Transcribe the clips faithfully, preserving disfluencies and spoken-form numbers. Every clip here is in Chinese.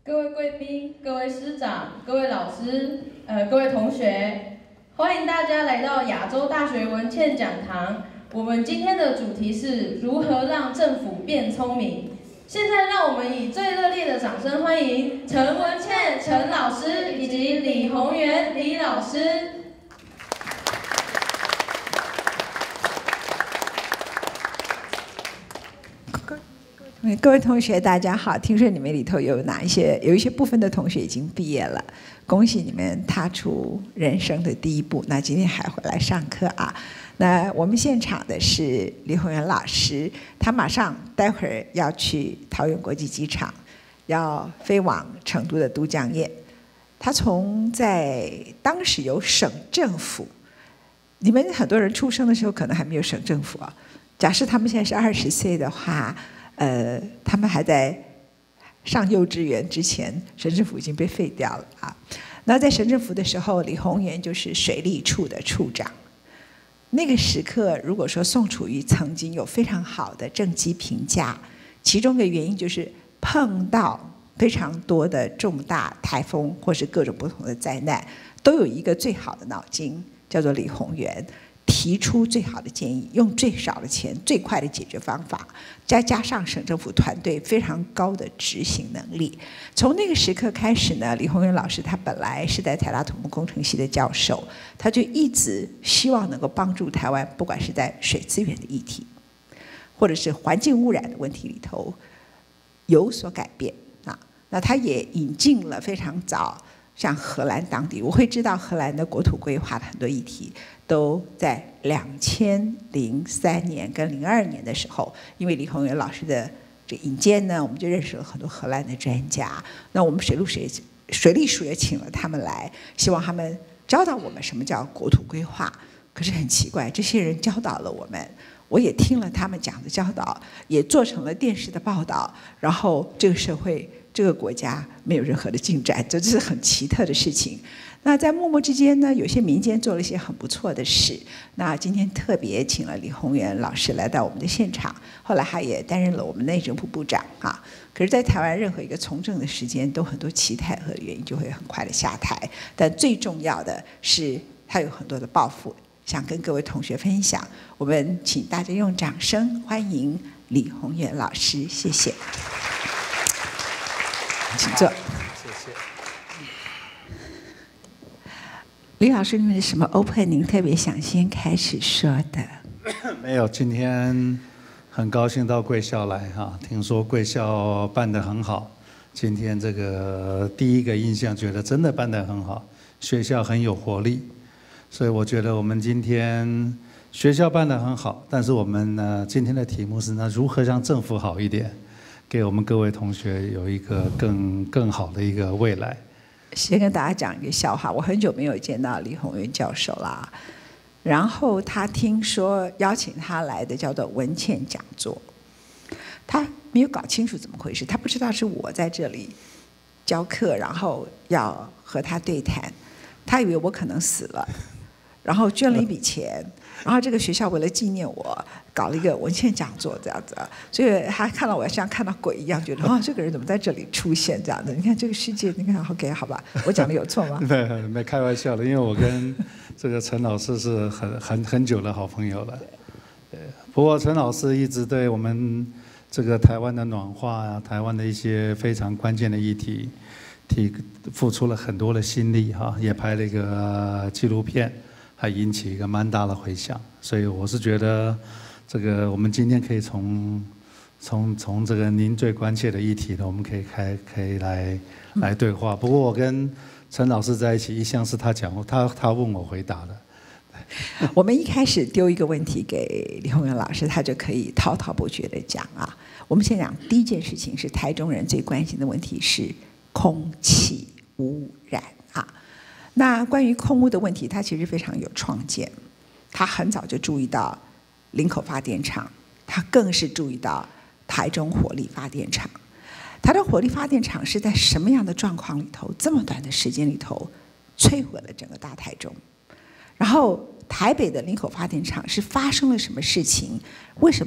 各位贵宾、各位师长、各位老师、呃，各位同学，欢迎大家来到亚洲大学文茜讲堂。我们今天的主题是如何让政府变聪明。现在让我们以最热烈的掌声欢迎陈文茜陈老师以及李宏源李老师。 各位同学，大家好！听说你们里头有哪一些，有一些部分的同学已经毕业了，恭喜你们踏出人生的第一步。那今天还回来上课啊？那我们现场的是李宏源老师，他马上待会儿要去桃园国际机场，要飞往成都的都江堰。他从在当时有省政府，你们很多人出生的时候可能还没有省政府啊。假设他们现在是二十岁的话。 呃，他们还在上幼稚园之前，省政府已经被废掉了啊。那在省政府的时候，李宏源就是水利处的处长。那个时刻，如果说宋楚瑜曾经有非常好的政绩评价，其中的原因就是碰到非常多的重大台风或是各种不同的灾难，都有一个最好的脑筋，叫做李宏源。 提出最好的建议，用最少的钱、最快的解决方法，再加上省政府团队非常高的执行能力。从那个时刻开始呢，李宏源老师他本来是在台大土木工程系的教授，他就一直希望能够帮助台湾，不管是在水资源的议题，或者是环境污染的问题里头有所改变啊。那他也引进了非常早。 像荷兰当地，我会知道荷兰的国土规划的很多议题，都在两千零三年跟零二年的时候，因为李宏源老师的这引荐呢，我们就认识了很多荷兰的专家。那我们水路水水利署也请了他们来，希望他们教导我们什么叫国土规划。可是很奇怪，这些人教导了我们，我也听了他们讲的教导，也做成了电视的报道，然后这个社会。 这个国家没有任何的进展，这是很奇特的事情。那在默默之间呢，有些民间做了一些很不错的事。那今天特别请了李宏源老师来到我们的现场，后来他也担任了我们内政部部长啊。可是，在台湾任何一个从政的时间，都很多其他和原因就会很快的下台。但最重要的是，他有很多的抱负，想跟各位同学分享。我们请大家用掌声欢迎李宏源老师，谢谢。 请坐。 谢谢。 李老师，你们有什么 opening 特别想先开始说的？ 没有，今天很高兴到贵校来哈，听说贵校办得很好。今天这个第一个印象觉得真的办得很好，学校很有活力，所以我觉得我们今天学校办得很好，但是我们呢今天的题目是呢如何让政府好一点。 给我们各位同学有一个更更好的一个未来。 先跟大家讲一个笑话，我很久没有见到李宏源教授啦。然后他听说邀请他来的叫做文茜讲座，他没有搞清楚怎么回事，他不知道是我在这里教课，然后要和他对谈，他以为我可能死了，然后捐了一笔钱。 然后这个学校为了纪念我，搞了一个文茜讲座这样子，所以他看到我像看到鬼一样，觉得哦，这个人怎么在这里出现这样的？你看这个世界，你看 OK 好吧？我讲的有错吗？ 没没开玩笑的，因为我跟这个陈老师是很很很久的好朋友了。对，不过陈老师一直对我们这个台湾的暖化啊，台湾的一些非常关键的议题，提付出了很多的心力哈，也拍了一个纪录片。 还引起一个蛮大的回响，所以我是觉得，这个我们今天可以从从从这个您最关切的议题呢，我们可以开可以来来对话。不过我跟陈老师在一起，一向是他讲，他他问我回答的。 我们一开始丢一个问题给李宏源老师，他就可以滔滔不绝的讲啊。我们先讲第一件事情是台中人最关心的问题是空气污染啊。 那关于空污的问题，他其实非常有创建。他很早就注意到林口发电厂，他更是注意到台中火力发电厂。台中火力发电厂是在什么样的状况里头，这么短的时间里头，摧毁了整个大台中？然后台北的林口发电厂是发生了什么事情？为什么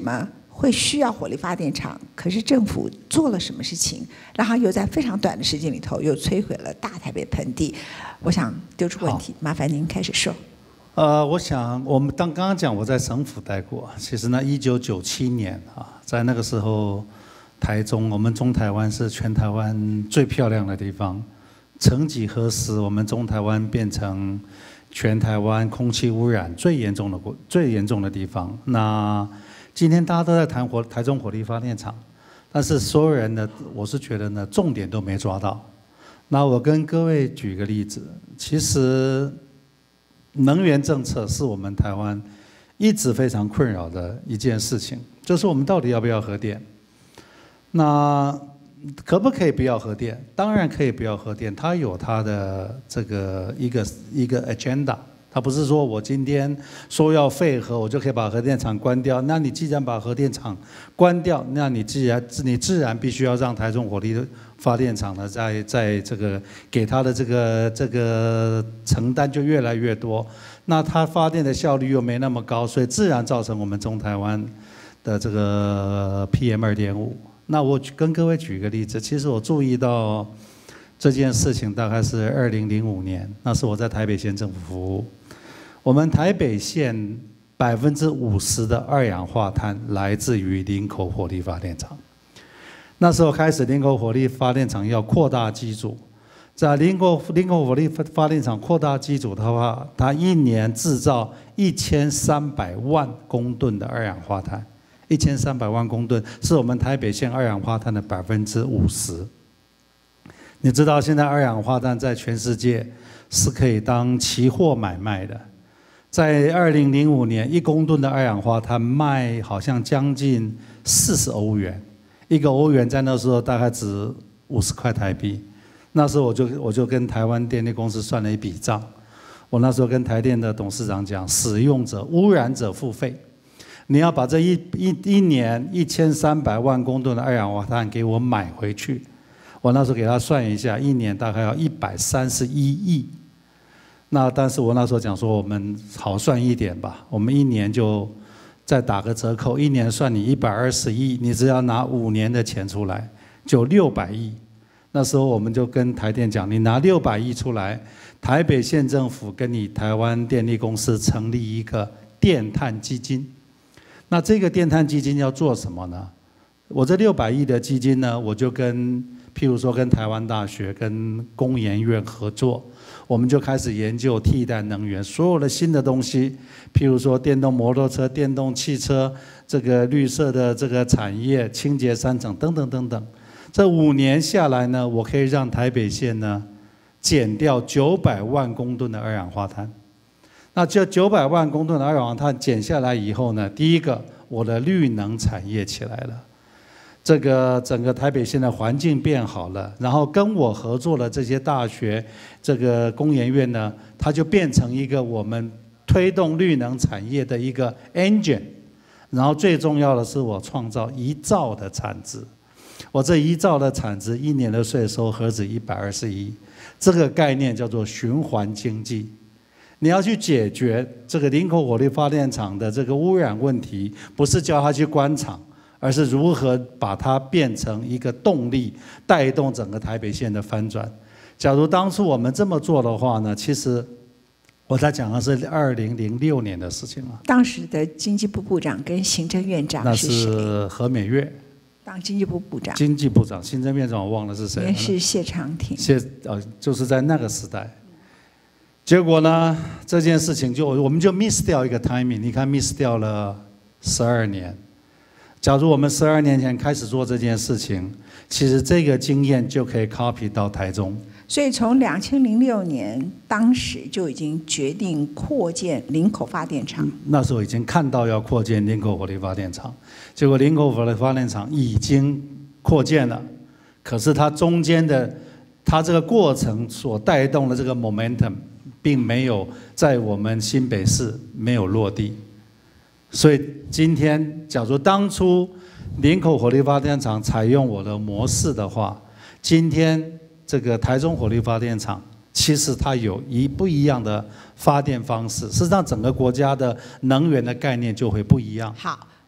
会需要火力发电厂，可是政府做了什么事情，然后又在非常短的时间里头又摧毁了大台北盆地？我想丢出问题，麻烦您开始说。 呃，我想我们当刚刚讲我在省府待过，其实呢，一九九七年啊，在那个时候，台中我们中台湾是全台湾最漂亮的地方。曾几何时，我们中台湾变成全台湾空气污染最严重的国最严重的地方。那今天大家都在谈火台中火力发电厂，但是所有人呢，我是觉得呢，重点都没抓到。那我跟各位举个例子，其实能源政策是我们台湾一直非常困扰的一件事情，就是我们到底要不要核电？那可不可以不要核电？当然可以不要核电，它有它的这个一个一个 agenda。它不是说我今天说要废核，我就可以把核电厂关掉。那你既然把核电厂关掉，那你既然你自然必须要让台中火力发电厂呢，在在这个给它的这个这个承担就越来越多。那它发电的效率又没那么高，所以自然造成我们中台湾的这个 P M 二点五。那我跟各位举一个例子，其实我注意到这件事情大概是二零零五年，那是我在台北县政府服务。我们台北县百分之五十的二氧化碳来自于林口火力发电厂。那时候开始，林口火力发电厂要扩大机组，在林口林口火力发电厂扩大机组的话，它一年制造一千三百万公吨的二氧化碳，一千三百万公吨是我们台北县二氧化碳的百分之五十。你知道现在二氧化碳在全世界是可以当期货买卖的。在二零零五年，一公吨的二氧化碳卖好像将近四十欧元，一个欧元在那时候大概值五十块台币。那时候我就我就跟台湾电力公司算了一笔账，我那时候跟台电的董事长讲，使用者、污染者付费，你要把这一一一年一千三百万公吨的二氧化碳给我买回去。我那时候给他算一下，一年大概要一百三十一亿。那但是我那时候讲说，我们好算一点吧，我们一年就再打个折扣，一年算你一百二十亿，你只要拿五年的钱出来，就六百亿。那时候我们就跟台电讲，你拿六百亿出来，台北县政府跟你台湾电力公司成立一个电碳基金。那这个电碳基金要做什么呢？我这六百亿的基金呢，我就跟譬如说跟台湾大学、跟工研院合作，我们就开始研究替代能源，所有的新的东西，譬如说电动摩托车、电动汽车，这个绿色的这个产业、清洁三层等等等等。这五年下来呢，我可以让台北县呢减掉九百万公吨的二氧化碳。那这九百万公吨的二氧化碳减下来以后呢，第一个，我的绿能产业起来了。这个整个台北县的环境变好了，然后跟我合作的这些大学、这个工研院呢，它就变成一个我们推动绿能产业的一个 engine。然后最重要的是，我创造一兆的产值。我这一兆的产值，一年的税收何止一百二十亿？这个概念叫做循环经济。你要去解决这个林口火力发电厂的这个污染问题，不是叫它去关厂。而是如何把它变成一个动力，带动整个台北县的翻转。假如当初我们这么做的话呢，其实我在讲的是二零零六年的事情了。 当时的经济部部长跟行政院长是谁？ 那是何美月当经济部部长。 经济部长、行政院长我忘了是谁了。 也是谢长廷。 谢呃，就是在那个时代。结果呢，这件事情就我们就 miss 掉一个 timing， 你看 miss 掉了十二年。假如我们十二年前开始做这件事情，其实这个经验就可以 copy 到台中。 所以从两千零六年当时就已经决定扩建林口发电厂。 那时候已经看到要扩建林口火力发电厂，结果林口火力发电厂已经扩建了，可是它中间的它这个过程所带动的这个 momentum， 并没有在我们新北市没有落地。所以今天，假如当初林口火力发电厂采用我的模式的话，今天这个台中火力发电厂其实它有一不一样的发电方式，事实上整个国家的能源的概念就会不一样。 好，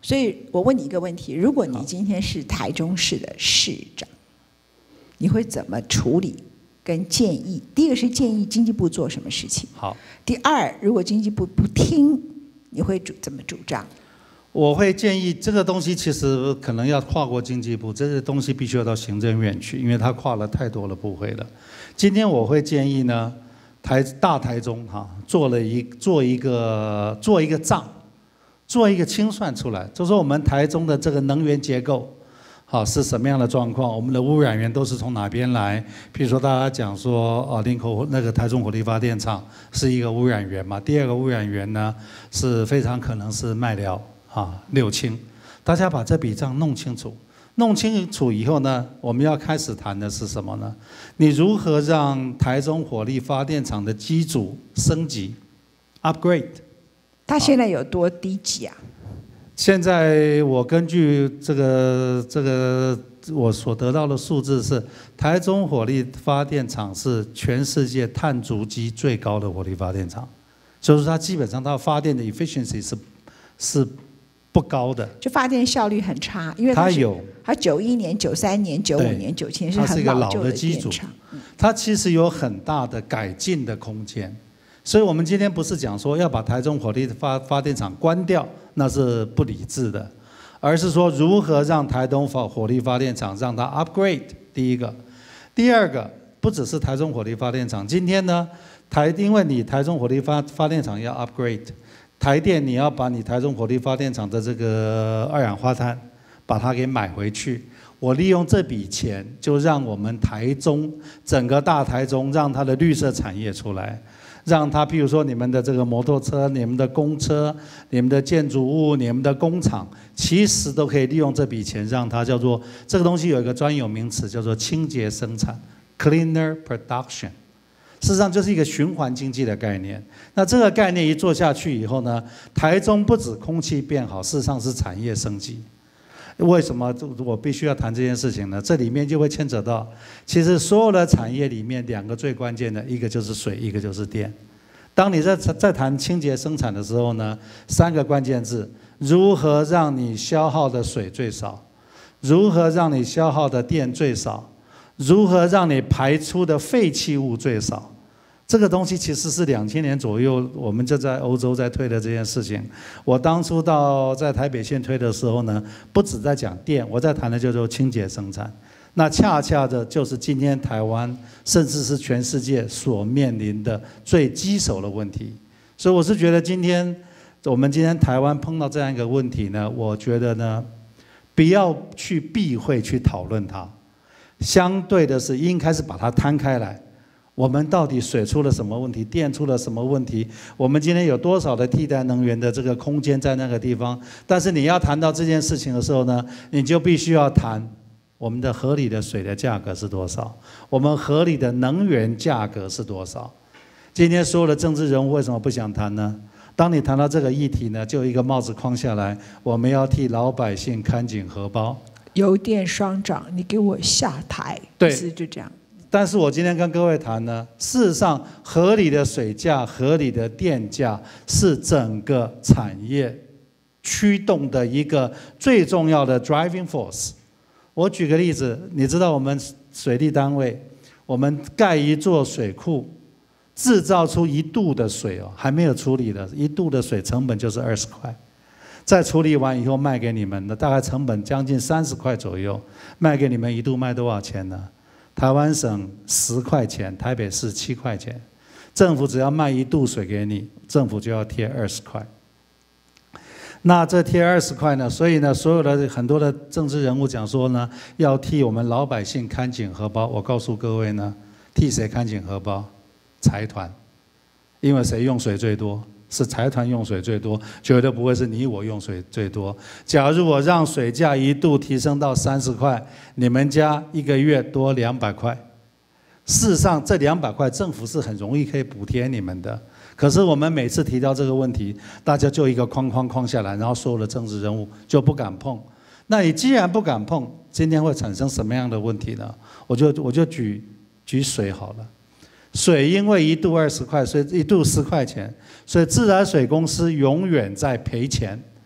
所以我问你一个问题：如果你今天是台中市的市长，你会怎么处理跟建议？第一个是建议经济部做什么事情。 好。 第二，如果经济部不听，你会主怎么主张？ 我会建议这个东西其实可能要跨过经济部，这个东西必须要到行政院去，因为它跨了太多的部会了。今天我会建议呢，台大台中哈、啊、做了一做一个做一个账，做一个清算出来，就说我们台中的这个能源结构，好是什么样的状况，我们的污染源都是从哪边来？譬如说大家讲说，哦，林口那个台中火力发电厂是一个污染源嘛，第二个污染源呢是非常可能是麦寮。啊，六轻，大家把这笔账弄清楚，弄清楚以后呢，我们要开始谈的是什么呢？你如何让台中火力发电厂的机组升级 ，upgrade？ 它现在有多低级啊？ 现在我根据这个这个我所得到的数字是，台中火力发电厂是全世界碳足迹最高的火力发电厂，就是它基本上它发电的 efficiency 是是。不高的， 就发电效率很差，因为它有， 它九一年、九三年、九五年、九七年是很老旧的机组， 嗯、 它其实有很大的改进的空间。所以我们今天不是讲说要把台中火力发发电厂关掉，那是不理智的，而是说如何让台东火力发电厂让它 upgrade。第一个，第二个不只是台中火力发电厂，今天呢，台因为你台中火力发发电厂要 upgrade。台电，你要把你台中火力发电厂的这个二氧化碳，把它给买回去。我利用这笔钱，就让我们台中整个大台中，让它的绿色产业出来，让它，譬如说你们的这个摩托车、你们的公车、你们的建筑物、你们的工厂，其实都可以利用这笔钱，让它叫做这个东西有一个专有名词，叫做清洁生产 （cleaner production）。事实上就是一个循环经济的概念。那这个概念一做下去以后呢，台中不止空气变好，事实上是产业升级。为什么我必须要谈这件事情呢？这里面就会牵扯到，其实所有的产业里面两个最关键的，一个就是水，一个就是电。当你在在谈清洁生产的时候呢，三个关键字：如何让你消耗的水最少，如何让你消耗的电最少，如何让你排出的废弃物最少。这个东西其实是两千年左右，我们就在欧洲在推的这件事情。我当初到在台北县推的时候呢，不止在讲电，我在谈的就是清洁生产。那恰恰的就是今天台湾，甚至是全世界所面临的最棘手的问题。所以我是觉得今天我们今天台湾碰到这样一个问题呢，我觉得呢，不要去避讳去讨论它，相对的是应该是把它摊开来。我们到底水出了什么问题，电出了什么问题？我们今天有多少的替代能源的这个空间在那个地方？但是你要谈到这件事情的时候呢，你就必须要谈我们的合理的水的价格是多少，我们合理的能源价格是多少。今天所有的政治人物为什么不想谈呢？当你谈到这个议题呢，就一个帽子框下来，我们要替老百姓看紧荷包。 油电双涨，你给我下台， 对， 是就这样。 但是我今天跟各位谈呢，事实上合理的水价、合理的电价是整个产业驱动的一个最重要的 driving force。我举个例子，你知道我们水利单位，我们盖一座水库，制造出一度的水哦，还没有处理的，一度的水成本就是二十块。再处理完以后卖给你们的，大概成本将近三十块左右，卖给你们一度卖多少钱呢？台湾省十块钱，台北市七块钱，政府只要卖一度水给你，政府就要贴二十块。那这贴二十块呢？所以呢，所有的很多的政治人物讲说呢，要替我们老百姓看紧荷包。我告诉各位呢，替谁看紧荷包？财团，因为谁用水最多？是财团用水最多，绝对不会是你我用水最多。假如我让水价一度提升到三十块，你们家一个月多两百块。事实上，这两百块政府是很容易可以补贴你们的。可是我们每次提到这个问题，大家就一个框框框下来，然后所有的政治人物就不敢碰。那你既然不敢碰，今天会产生什么样的问题呢？我就我就举举水好了。水因为一度二十块，所以一度十块钱，所以自来水公司永远在赔钱。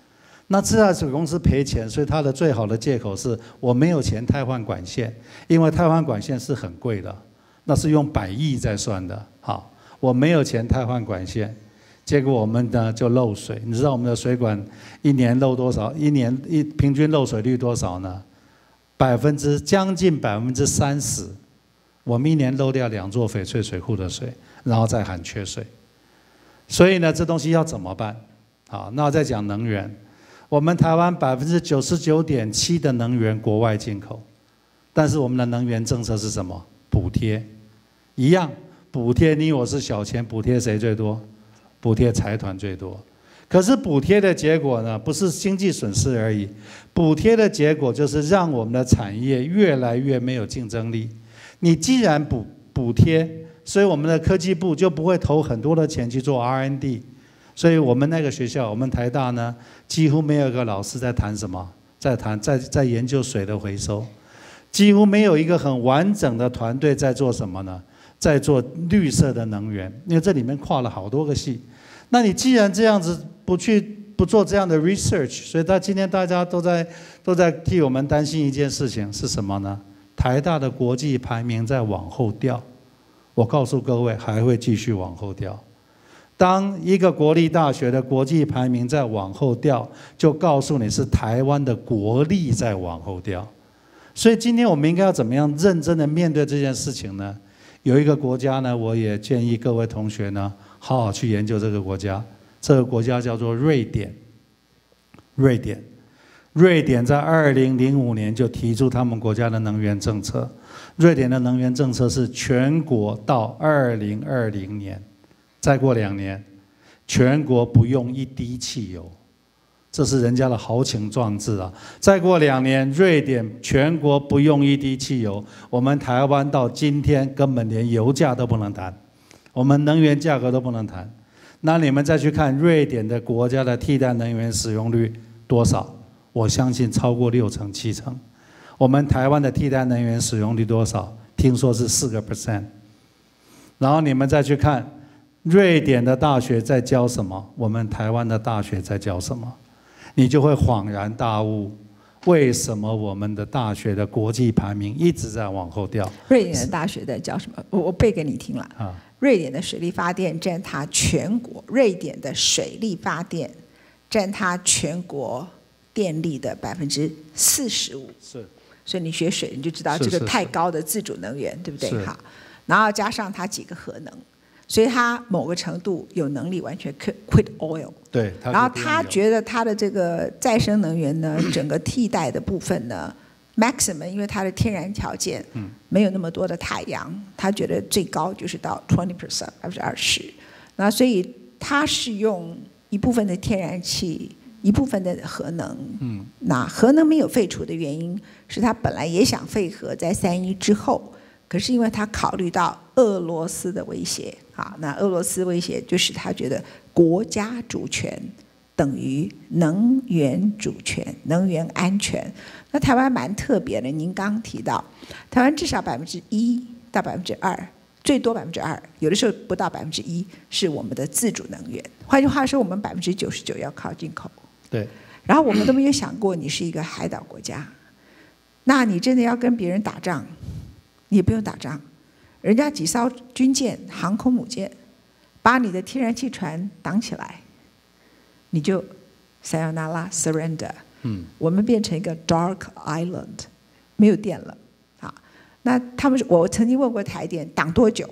那自来水公司赔钱，所以它的最好的借口是我没有钱汰换管线，因为汰换管线是很贵的，那是用百亿在算的。好，我没有钱汰换管线，结果我们呢就漏水。你知道我们的水管一年漏多少？一年一平均漏水率多少呢？百分之将近百分之三十。我们一年漏掉两座翡翠水库的水，然后再喊缺水。所以呢，这东西要怎么办？好，那我再讲能源。我们台湾百分之九十九点七的能源国外进口，但是我们的能源政策是什么？补贴，一样补贴你我是小钱，补贴谁最多？补贴财团最多。可是补贴的结果呢，不是经济损失而已，补贴的结果就是让我们的产业越来越没有竞争力。你既然补补贴，所以我们的科技部就不会投很多的钱去做 R and D。所以我们那个学校，我们台大呢，几乎没有一个老师在谈什么，在谈在在研究水的回收，几乎没有一个很完整的团队在做什么呢？在做绿色的能源，因为这里面跨了好多个系。那你既然这样子不去不做这样的 research， 所以他今天大家都在都在替我们担心一件事情是什么呢？台大的国际排名在往后掉，我告诉各位还会继续往后掉。当一个国立大学的国际排名在往后掉，就告诉你是台湾的国力在往后掉。所以今天我们应该要怎么样认真的面对这件事情呢？有一个国家呢，我也建议各位同学呢，好好去研究这个国家。这个国家叫做瑞典。瑞典，瑞典在二零零五年就提出他们国家的能源政策。瑞典的能源政策是全国到二零二零年。再过两年，全国不用一滴汽油，这是人家的豪情壮志啊！再过两年，瑞典全国不用一滴汽油，我们台湾到今天根本连油价都不能谈，我们能源价格都不能谈。那你们再去看瑞典的国家的替代能源使用率多少？我相信超过六成七成。我们台湾的替代能源使用率多少？听说是四个 percent。然后你们再去看。瑞典的大学在教什么？我们台湾的大学在教什么？你就会恍然大悟，为什么我们的大学的国际排名一直在往后掉？ 瑞典的大学在教什么？我我背给你听了。 啊， 瑞典的水力发电占它全国，瑞典的水力发电占它全国电力的百分之四十五。 是。 所以你学水你就知道这个太高的自主能源，对不对？好，然后加上它几个核能。所以他某个程度有能力完全 quit oil， 对， 然后他觉得他的这个再生能源呢，整个替代的部分呢 ，maximum， 因为它的天然条件没有那么多的太阳，他觉得最高就是到 twenty percent 百分之二十，那所以他是用一部分的天然气，一部分的核能，嗯，那核能没有废除的原因是他本来也想废核，在三一之后。可是因为他考虑到俄罗斯的威胁，啊，那俄罗斯威胁就是他觉得国家主权等于能源主权、能源安全。那台湾蛮特别的，您刚提到，台湾至少百分之一到百分之二，最多百分之二，有的时候不到百分之一是我们的自主能源。换句话说，我们百分之九十九要靠进口。 对。 然后我们都没有想过，你是一个海岛国家，那你真的要跟别人打仗？你也不用打仗，人家几艘军舰、航空母舰，把你的天然气船挡起来，你就 sayonara surrender。嗯，我们变成一个 dark island， 没有电了。好，那他们我曾经问过台电，挡多久？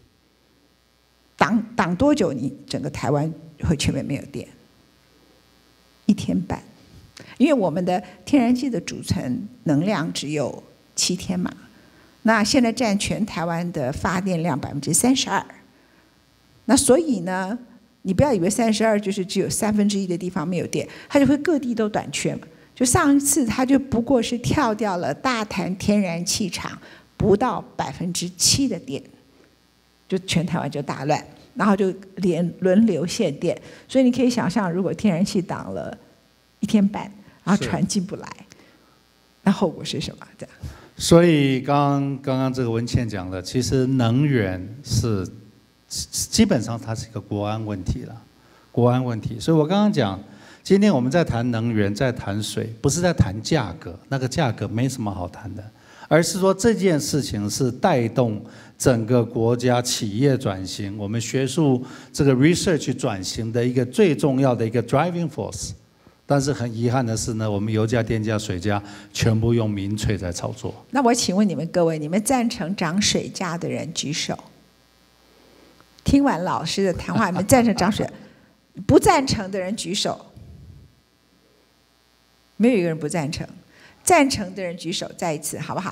挡挡多久？你整个台湾会全面没有电？一天半，因为我们的天然气的储存能量只有七天嘛。那现在占全台湾的发电量百分之三十二，那所以呢，你不要以为三十二就是只有三分之一的地方没有电，它就会各地都短缺嘛。就上一次它就不过是跳掉了大潭天然气厂不到百分之七的电，就全台湾就大乱，然后就连轮流限电，所以你可以想象，如果天然气挡了一天半，然后船进不来，那后果是什么？这样。 所以刚刚刚这个文茜讲了，其实能源是基本上它是一个国安问题了，国安问题。所以我刚刚讲， 今天我们在谈能源，在谈水，不是在谈价格，那个价格没什么好谈的，而是说这件事情是带动整个国家企业转型，我们学术这个 research 转型的一个最重要的一个 driving force。但是很遗憾的是呢，我们油价、电价、水价全部用民粹在操作。 那我请问你们各位，你们赞成涨水价的人举手。听完老师的谈话，你们赞成涨水？不赞成的人举手。没有一个人不赞成。赞成的人举手，再一次好不好？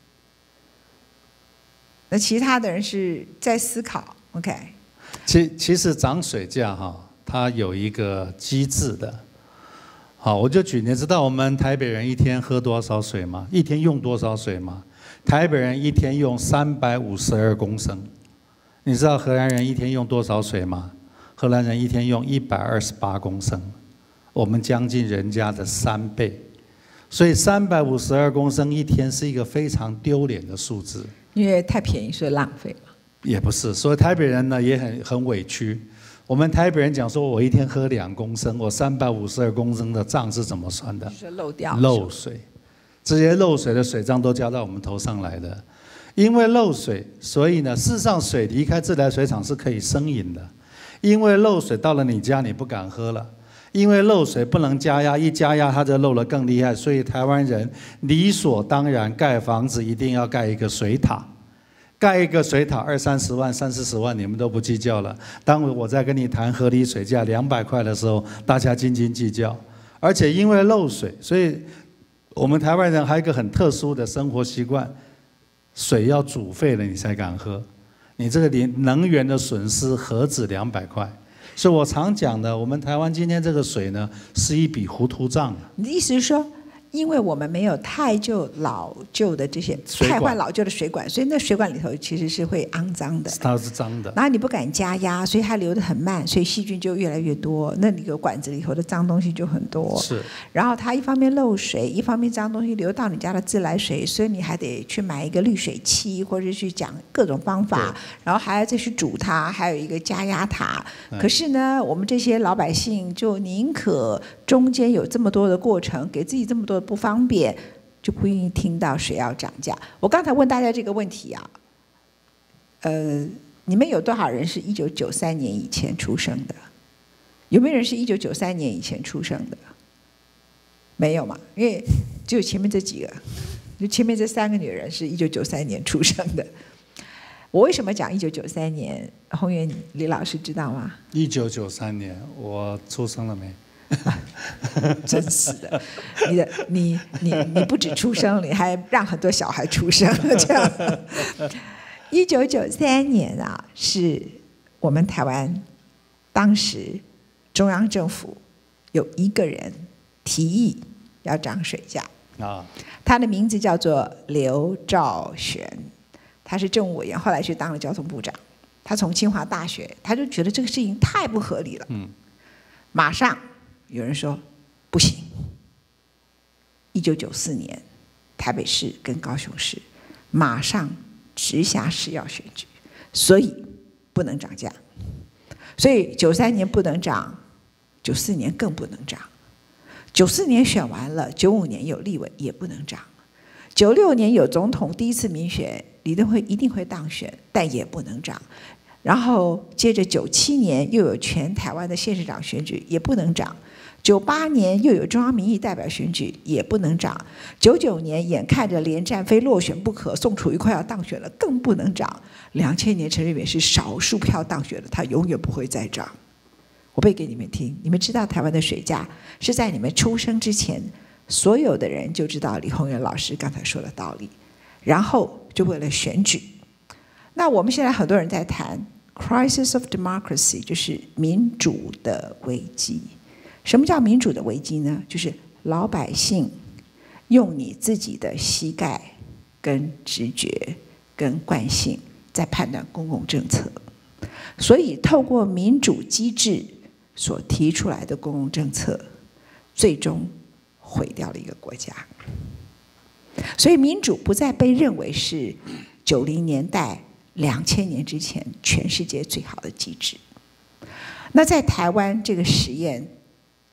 那其他的人是在思考 ，OK？ 其其实涨水价哈，它有一个机制的。好，我就举，你知道我们台北人一天喝多少水吗？一天用多少水吗？台北人一天用三百五十二公升。你知道荷兰人一天用多少水吗？荷兰人一天用一百二十八公升，我们将近人家的三倍。所以三百五十二公升一天是一个非常丢脸的数字。 因为太便宜，所以浪费嘛。 也不是，所以台北人呢也很很委屈。我们台北人讲说，我一天喝两公升，我三百五十二公升的账是怎么算的？ 就是漏掉漏水，这些漏水的水账都交到我们头上来的。因为漏水，所以呢，事实上水离开自来水厂是可以生饮的。因为漏水到了你家，你不敢喝了。因为漏水不能加压，一加压它就漏得更厉害，所以台湾人理所当然盖房子一定要盖一个水塔。盖一个水塔二三十万、三四十万，你们都不计较了。当我在跟你谈合理水价两百块的时候，大家斤斤计较。而且因为漏水，所以我们台湾人还有一个很特殊的生活习惯：水要煮沸了你才敢喝。你这个连能源的损失何止两百块？所以我常讲的，我们台湾今天这个水呢，是一笔糊涂账。 你的意思是说？因为我们没有太旧老旧的这些太换老旧的水管，所以那水管里头其实是会肮脏的。 它是脏的。 然后你不敢加压，所以它流得很慢，所以细菌就越来越多。那里个管子里头的脏东西就很多。 是。 然后它一方面漏水，一方面脏东西流到你家的自来水，所以你还得去买一个滤水器，或者去讲各种方法，然后还要再去煮它，还有一个加压塔。可是呢，我们这些老百姓就宁可中间有这么多的过程，给自己这么多的不方便，就不愿意听到水要涨价。我刚才问大家这个问题啊，呃，你们有多少人是一九九三年以前出生的？有没有人是一九九三年以前出生的？没有嘛，因为只有前面这几个，就前面这三个女人是一九九三年出生的。我为什么讲一九九三年？宏源李老师知道吗？ 一九九三年，我出生了没？ 真是的，你的你你你不止出生，你还让很多小孩出生了。这样，一九九三年啊，是我们台湾当时中央政府有一个人提议要涨水价啊，他的名字叫做刘兆玄，他是政务委员，后来去当了交通部长。他从清华大学，他就觉得这个事情太不合理了，嗯，马上。有人说不行。一九九四年，台北市跟高雄市马上直辖市要选举，所以不能涨价。所以九三年不能涨，九四年更不能涨。九四年选完了，九五年有立委也不能涨。九六年有总统第一次民选，李登辉一定会当选，但也不能涨。然后接着九七年又有全台湾的县市长选举，也不能涨。九八年又有中央民意代表选举，也不能涨。九九年眼看着连战非落选不可，宋楚瑜快要当选了，更不能涨。两千年陈水扁是少数票当选了，他永远不会再涨。我背给你们听，你们知道台湾的水价是在你们出生之前，所有的人就知道李宏源老师刚才说的道理，然后就为了选举。那我们现在很多人在谈 crisis of democracy， 就是民主的危机。什么叫民主的危机呢？就是老百姓用你自己的膝盖、跟直觉、跟惯性在判断公共政策，所以透过民主机制所提出来的公共政策，最终毁掉了一个国家。所以民主不再被认为是九零年代、两千年之前全世界最好的机制。那在台湾这个实验，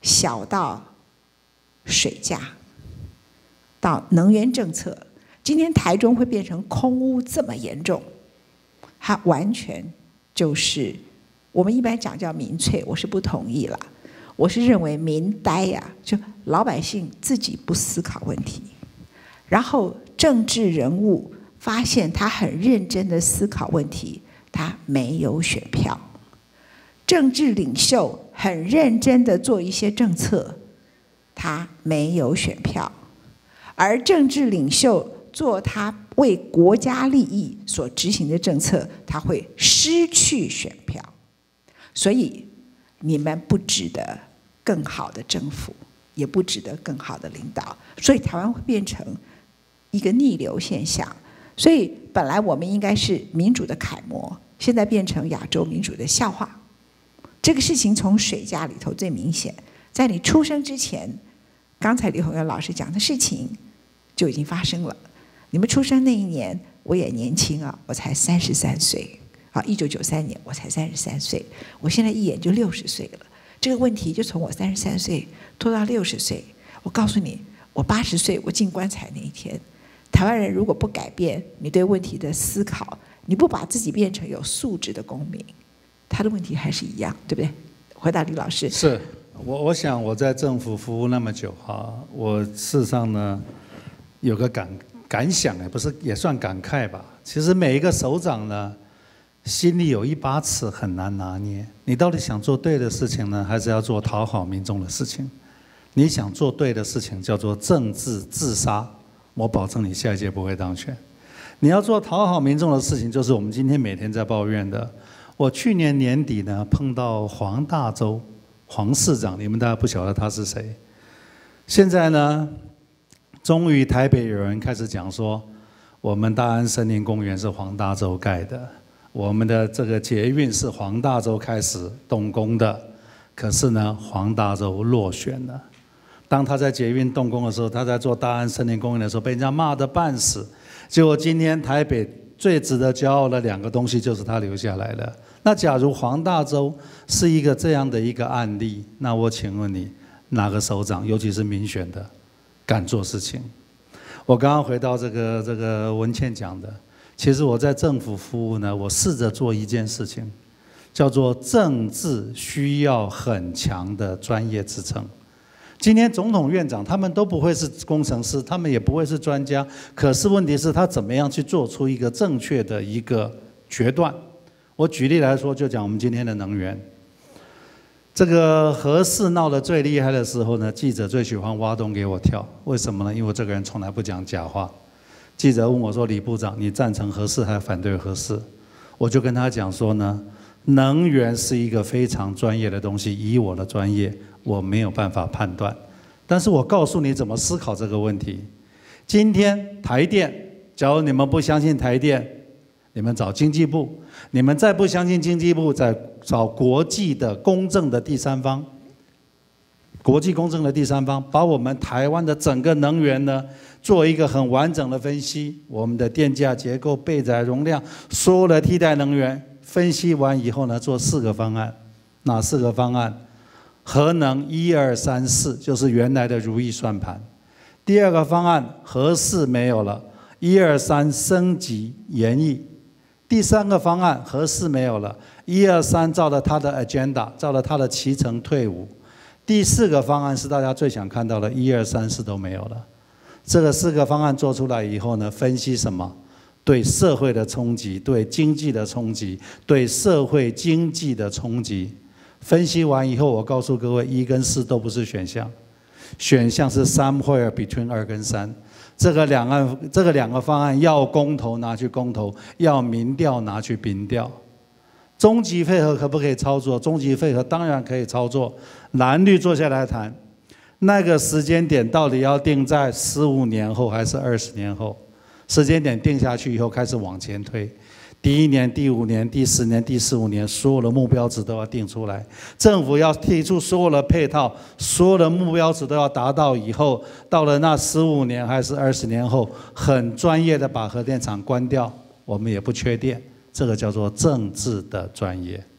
小到水价，到能源政策。今天台中会变成空污这么严重，它完全就是我们一般讲叫民粹，我是不同意了。我是认为民呆呀、啊，就老百姓自己不思考问题，然后政治人物发现他很认真的思考问题，他没有选票。政治领袖很认真的做一些政策，他没有选票，而政治领袖做他为国家利益所执行的政策，他会失去选票。所以你们不值得更好的政府，也不值得更好的领导，所以台湾会变成一个逆流现象。所以本来我们应该是民主的楷模，现在变成亚洲民主的笑话。这个事情从水价里头最明显，在你出生之前，刚才李宏源老师讲的事情就已经发生了。你们出生那一年，我也年轻啊，我才三十三岁啊，一九九三年我才三十三岁，我现在一眼就六十岁了。这个问题就从我三十三岁拖到六十岁。我告诉你，我八十岁我进棺材那一天，台湾人如果不改变你对问题的思考，你不把自己变成有素质的公民，他的问题还是一样，对不对？回答李老师。 是我我想我在政府服务那么久哈，我事实上呢有个感感想也不是也算感慨吧。其实每一个首长呢，心里有一把尺很难拿捏。你到底想做对的事情呢，还是要做讨好民众的事情？你想做对的事情叫做政治自杀，我保证你下一届不会当选。你要做讨好民众的事情，就是我们今天每天在抱怨的。我去年年底呢碰到黄大洲黄市长，你们大家不晓得他是谁。现在呢，终于台北有人开始讲说，我们大安森林公园是黄大洲盖的，我们的这个捷运是黄大洲开始动工的，可是呢，黄大洲落选了。当他在捷运动工的时候，他在做大安森林公园的时候，被人家骂得半死。结果今天台北最值得骄傲的两个东西，就是他留下来了。那假如黄大洲是一个这样的一个案例，那我请问你，哪个首长，尤其是民选的，敢做事情？我刚刚回到这个这个文茜讲的，其实我在政府服务呢，我试着做一件事情，叫做政治需要很强的专业支撑。今天总统院长他们都不会是工程师，他们也不会是专家，可是问题是他怎么样去做出一个正确的一个决断。我举例来说，就讲我们今天的能源，这个核四闹得最厉害的时候呢，记者最喜欢挖洞给我跳，为什么呢？因为我这个人从来不讲假话。记者问我说：“李部长，你赞成核四还反对核四？”我就跟他讲说呢，能源是一个非常专业的东西，以我的专业，我没有办法判断，但是我告诉你怎么思考这个问题。今天台电，假如你们不相信台电，你们找经济部；你们再不相信经济部，再找国际的公正的第三方。国际公正的第三方，把我们台湾的整个能源呢，做一个很完整的分析，我们的电价结构、备载容量、所有的替代能源，分析完以后呢，做四个方案。哪四个方案？核能一二三四，就是原来的如意算盘。第二个方案，核四没有了，一二三升级延役。第三个方案，核四没有了，一二三照了他的 agenda， 照了他的期程退伍。第四个方案是大家最想看到的，一二三四都没有了。这个四个方案做出来以后呢，分析什么？对社会的冲击，对经济的冲击，对社会经济的冲击。分析完以后，我告诉各位，一跟四都不是选项，选项是 somewhere between 二跟三。这个两岸，这个两个方案要公投拿去公投，要民调拿去民调。中极配合可不可以操作？中极配合当然可以操作。蓝绿坐下来谈，那个时间点到底要定在十五年后还是二十年后？时间点定下去以后，开始往前推。第一年、第五年、第十年、第十五年，所有的目标值都要定出来。政府要提出所有的配套，所有的目标值都要达到以后，到了那十五年还是二十年后，很专业的把核电厂关掉，我们也不缺电。这个叫做政治的专业。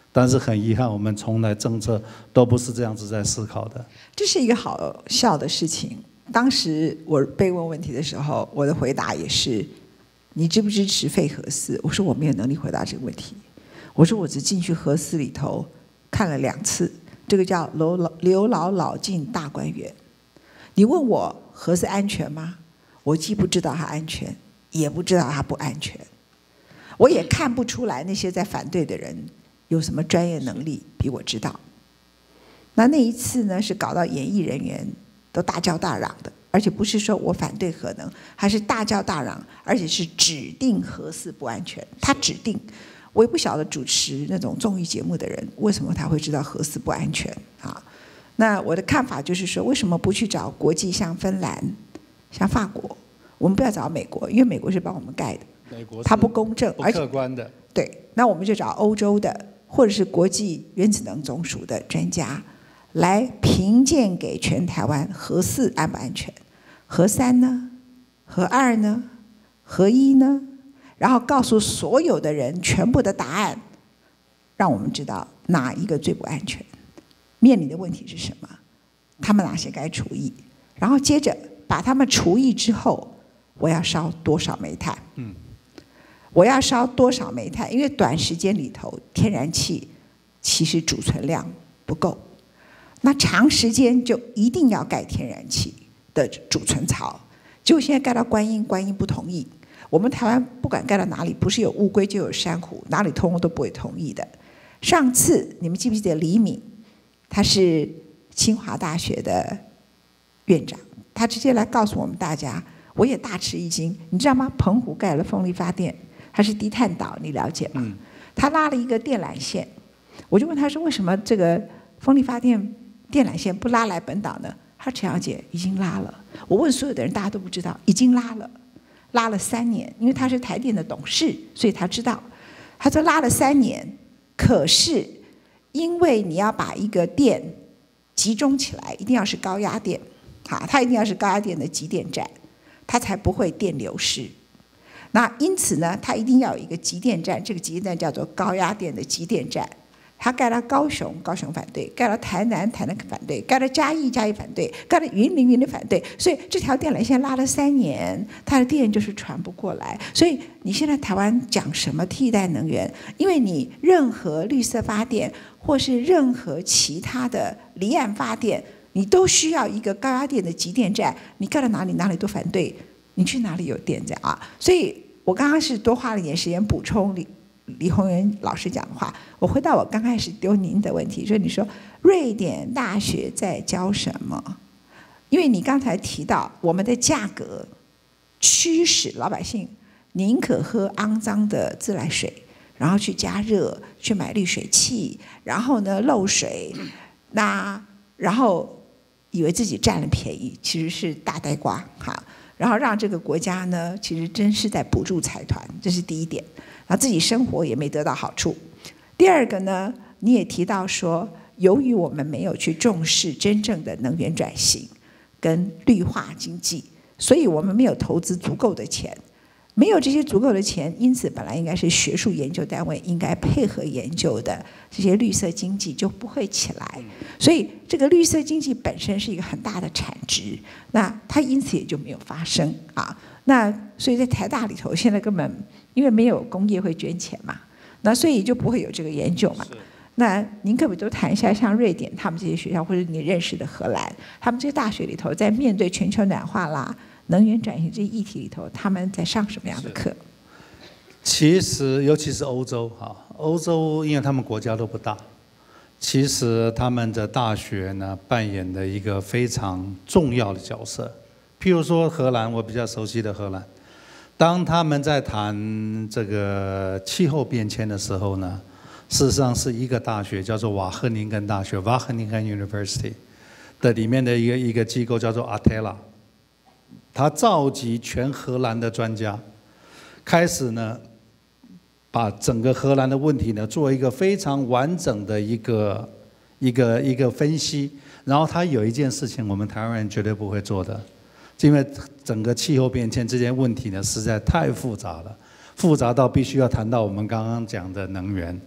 但是很遗憾，我们从来政策都不是这样子在思考的。 这是一个好笑的事情。当时我被问问题的时候，我的回答也是：你支不支持废核四？我说我没有能力回答这个问题。我说我只进去核四里头看了两次，这个叫刘老刘老老进大观园。你问我核四安全吗？我既不知道它安全，也不知道它不安全。我也看不出来那些在反对的人有什么专业能力比我知道。那那一次呢，是搞到演艺人员都大叫大嚷的，而且不是说我反对核能，还是大叫大嚷，而且是指定核四不安全。他指定，我也不晓得主持那种综艺节目的人为什么他会知道核四不安全啊？那我的看法就是说，为什么不去找国际像芬兰、像法国？我们不要找美国，因为美国是帮我们盖的。 美国它不公正， 不客观的。 对，那我们就找欧洲的，或者是国际原子能总署的专家，来评鉴给全台湾核四安不安全，核三呢，核二呢，核一呢，然后告诉所有的人全部的答案，让我们知道哪一个最不安全，面临的问题是什么，他们哪些该除役，然后接着把他们除役之后，我要烧多少煤炭？嗯。我要烧多少煤炭？因为短时间里头天然气其实储存量不够，那长时间就一定要盖天然气的储存槽。结果现在盖到观音，观音不同意。我们台湾不管盖到哪里，不是有乌龟就有珊瑚，哪里通都不会同意的。上次你们记不记得李敏？他是清华大学的院长，他直接来告诉我们大家，我也大吃一惊，你知道吗？澎湖盖了风力发电。它是低碳岛，你了解吗？嗯、他拉了一个电缆线，我就问他说：“为什么这个风力发电电缆线不拉来本岛呢？”他说：“陈小姐已经拉了。”我问所有的人，大家都不知道，已经拉了，拉了三年。因为他是台电的董事，所以他知道。他说拉了三年，可是因为你要把一个电集中起来，一定要是高压电，啊，它一定要是高压电的集电站，它才不会电流失。那因此呢，它一定要有一个集电站，这个集电站叫做高压电的集电站。它盖到高雄，高雄反对；盖到台南，台南反对；盖到嘉义，嘉义反对；盖到云林，云林反对。所以这条电缆线拉了三年，它的电就是传不过来。所以你现在台湾讲什么替代能源？因为你任何绿色发电或是任何其他的离岸发电，你都需要一个高压电的集电站。你盖到哪里，哪里都反对。你去哪里有电这样啊？所以我刚刚是多花了一点时间补充李李宏源老师讲的话。我回到我刚开始丢您的问题，就是你说瑞典大学在教什么？因为你刚才提到我们的价格驱使老百姓宁可喝肮脏的自来水，然后去加热，去买滤水器，然后呢漏水，那然后以为自己占了便宜，其实是大呆瓜哈。然后让这个国家呢，其实真是在补助财团，这是第一点。然后自己生活也没得到好处。第二个呢，你也提到说，由于我们没有去重视真正的能源转型跟绿化经济，所以我们没有投资足够的钱。没有这些足够的钱，因此本来应该是学术研究单位应该配合研究的这些绿色经济就不会起来，所以这个绿色经济本身是一个很大的产值，那它因此也就没有发生啊。那所以在台大里头，现在根本因为没有工业会捐钱嘛，那所以就不会有这个研究嘛。那您可不可以都谈一下，像瑞典他们这些学校，或者你认识的荷兰，他们这些大学里头，在面对全球暖化啦、能源转型这些议题里头，他们在上什么样的课？ 其实，尤其是欧洲哈，欧洲因为他们国家都不大，其实他们的大学呢扮演的一个非常重要的角色。譬如说荷兰，我比较熟悉的荷兰，当他们在谈这个气候变迁的时候呢，事实上是一个大学叫做瓦赫宁根大学 （Wageningen University） 的里面的一个一个机构叫做 Atella。他召集全荷兰的专家，开始呢，把整个荷兰的问题呢做一个非常完整的一个一个一个分析。然后他有一件事情，我们台湾人绝对不会做的，因为整个气候变迁这件问题呢实在太复杂了，复杂到必须要谈到我们刚刚讲的能源。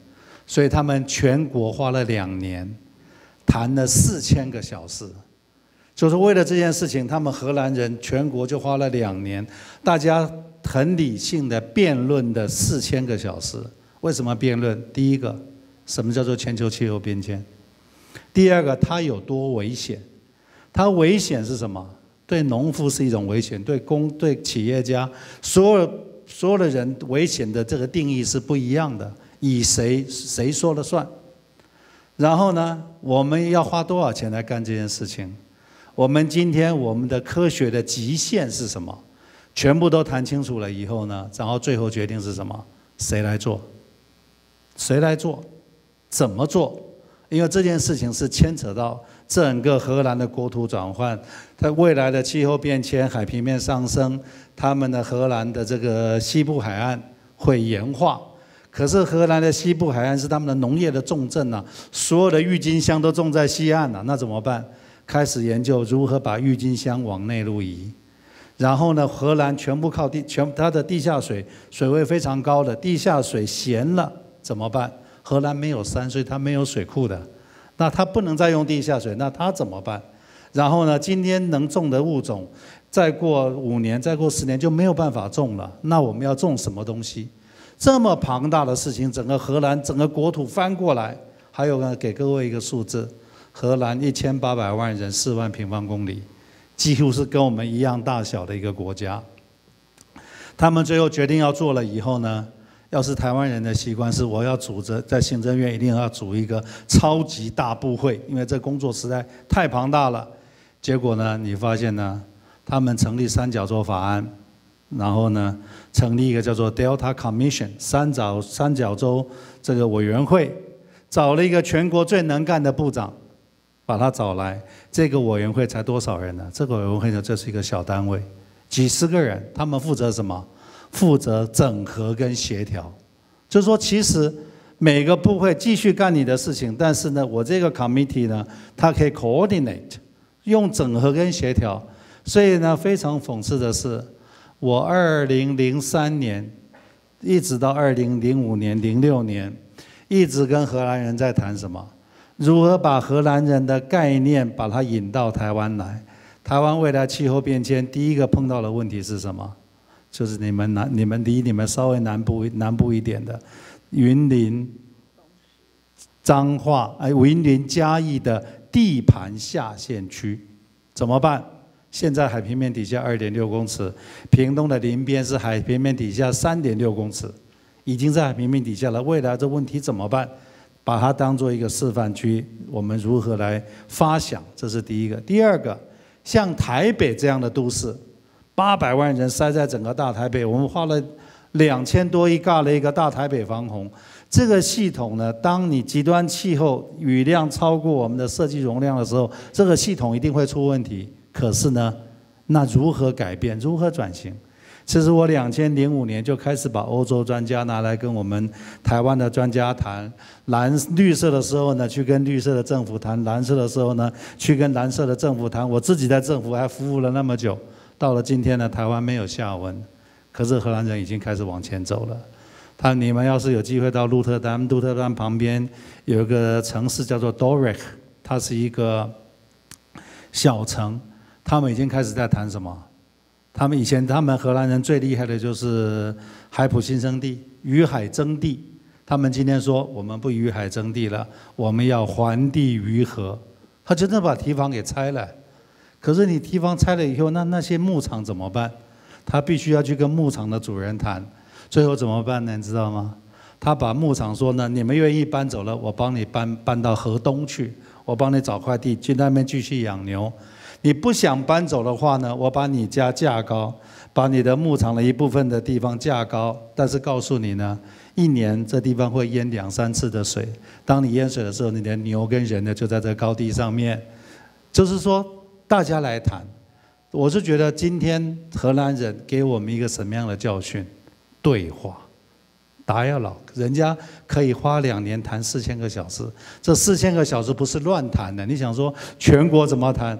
所以他们全国花了两年，谈了四千个小时。就是为了这件事情，他们荷兰人全国就花了两年，大家很理性的辩论的四千个小时。为什么辩论？第一个，什么叫做全球气候变迁？第二个，它有多危险？它危险是什么？对农夫是一种危险，对工、对企业家，所有所有的人，危险的这个定义是不一样的，以谁谁说了算？然后呢，我们要花多少钱来干这件事情？我们今天我们的科学的极限是什么？全部都谈清楚了以后呢，然后最后决定是什么？谁来做？谁来做？怎么做？因为这件事情是牵扯到整个荷兰的国土转换，它未来的气候变迁、海平面上升，他们的荷兰的这个西部海岸会盐化。可是荷兰的西部海岸是他们的农业的重镇啊，所有的郁金香都种在西岸啊，那怎么办？开始研究如何把郁金香往内陆移，然后呢，荷兰全部靠地，全它的地下水水位非常高的，地下水咸了怎么办？荷兰没有山，所以它没有水库的，那它不能再用地下水，那它怎么办？然后呢，今天能种的物种，再过五年、再过十年就没有办法种了，那我们要种什么东西？这么庞大的事情，整个荷兰整个国土翻过来，还有呢，给各位一个数字。荷兰一千八百万人，四万平方公里，几乎是跟我们一样大小的一个国家。他们最后决定要做了以后呢，要是台湾人的习惯是，我要组织在行政院一定要组一个超级大部会，因为这工作实在太庞大了。结果呢，你发现呢，他们成立三角洲法案，然后呢，成立一个叫做 Delta Commission 三角三角洲这个委员会，找了一个全国最能干的部长。把他找来，这个委员会才多少人呢？这个委员会呢，这是一个小单位，几十个人，他们负责什么？负责整合跟协调。就是说，其实每个部会继续干你的事情，但是呢，我这个 committee 呢，它可以 coordinate， 用整合跟协调。所以呢，非常讽刺的是，我二零零三年一直到二零零五年、零六年，一直跟荷兰人在谈什么？如何把荷兰人的概念把它引到台湾来？台湾未来气候变迁第一个碰到的问题是什么？就是你们南、你们离你们稍微南部南部一点的云林、彰化、哎，云林嘉义的地盘下陷区，怎么办？现在海平面底下二点六公尺，屏东的林边是海平面底下三点六公尺，已经在海平面底下了。未来这问题怎么办？把它当做一个示范区，我们如何来发想？这是第一个。第二个，像台北这样的都市，八百万人塞在整个大台北，我们花了两千多亿盖了一个大台北防洪。这个系统呢，当你极端气候雨量超过我们的设计容量的时候，这个系统一定会出问题。可是呢，那如何改变？如何转型？其实我两千零五年就开始把欧洲专家拿来跟我们台湾的专家谈，蓝绿色的时候呢，去跟绿色的政府谈；蓝色的时候呢，去跟蓝色的政府谈。我自己在政府还服务了那么久，到了今天呢，台湾没有下文，可是荷兰人已经开始往前走了。他你们要是有机会到鹿特丹，鹿特丹旁边有一个城市叫做 Dordrecht， 它是一个小城，他们已经开始在谈什么？他们以前，他们荷兰人最厉害的就是海普新生地、与海争地。他们今天说，我们不与海争地了，我们要还地于河。他真的把堤防给拆了。可是你堤防拆了以后，那那些牧场怎么办？他必须要去跟牧场的主人谈。最后怎么办呢？你知道吗？他把牧场说呢，你们愿意搬走了，我帮你搬搬到河东去，我帮你找块地去那边继续养牛。你不想搬走的话呢，我把你家架高，把你的牧场的一部分的地方架高，但是告诉你呢，一年这地方会淹两三次的水。当你淹水的时候，你的牛跟人呢就在这高地上面。就是说，大家来谈。我是觉得今天荷兰人给我们一个什么样的教训？对话。dialogue， 人家可以花两年谈四千个小时，这四千个小时不是乱谈的。你想说全国怎么谈？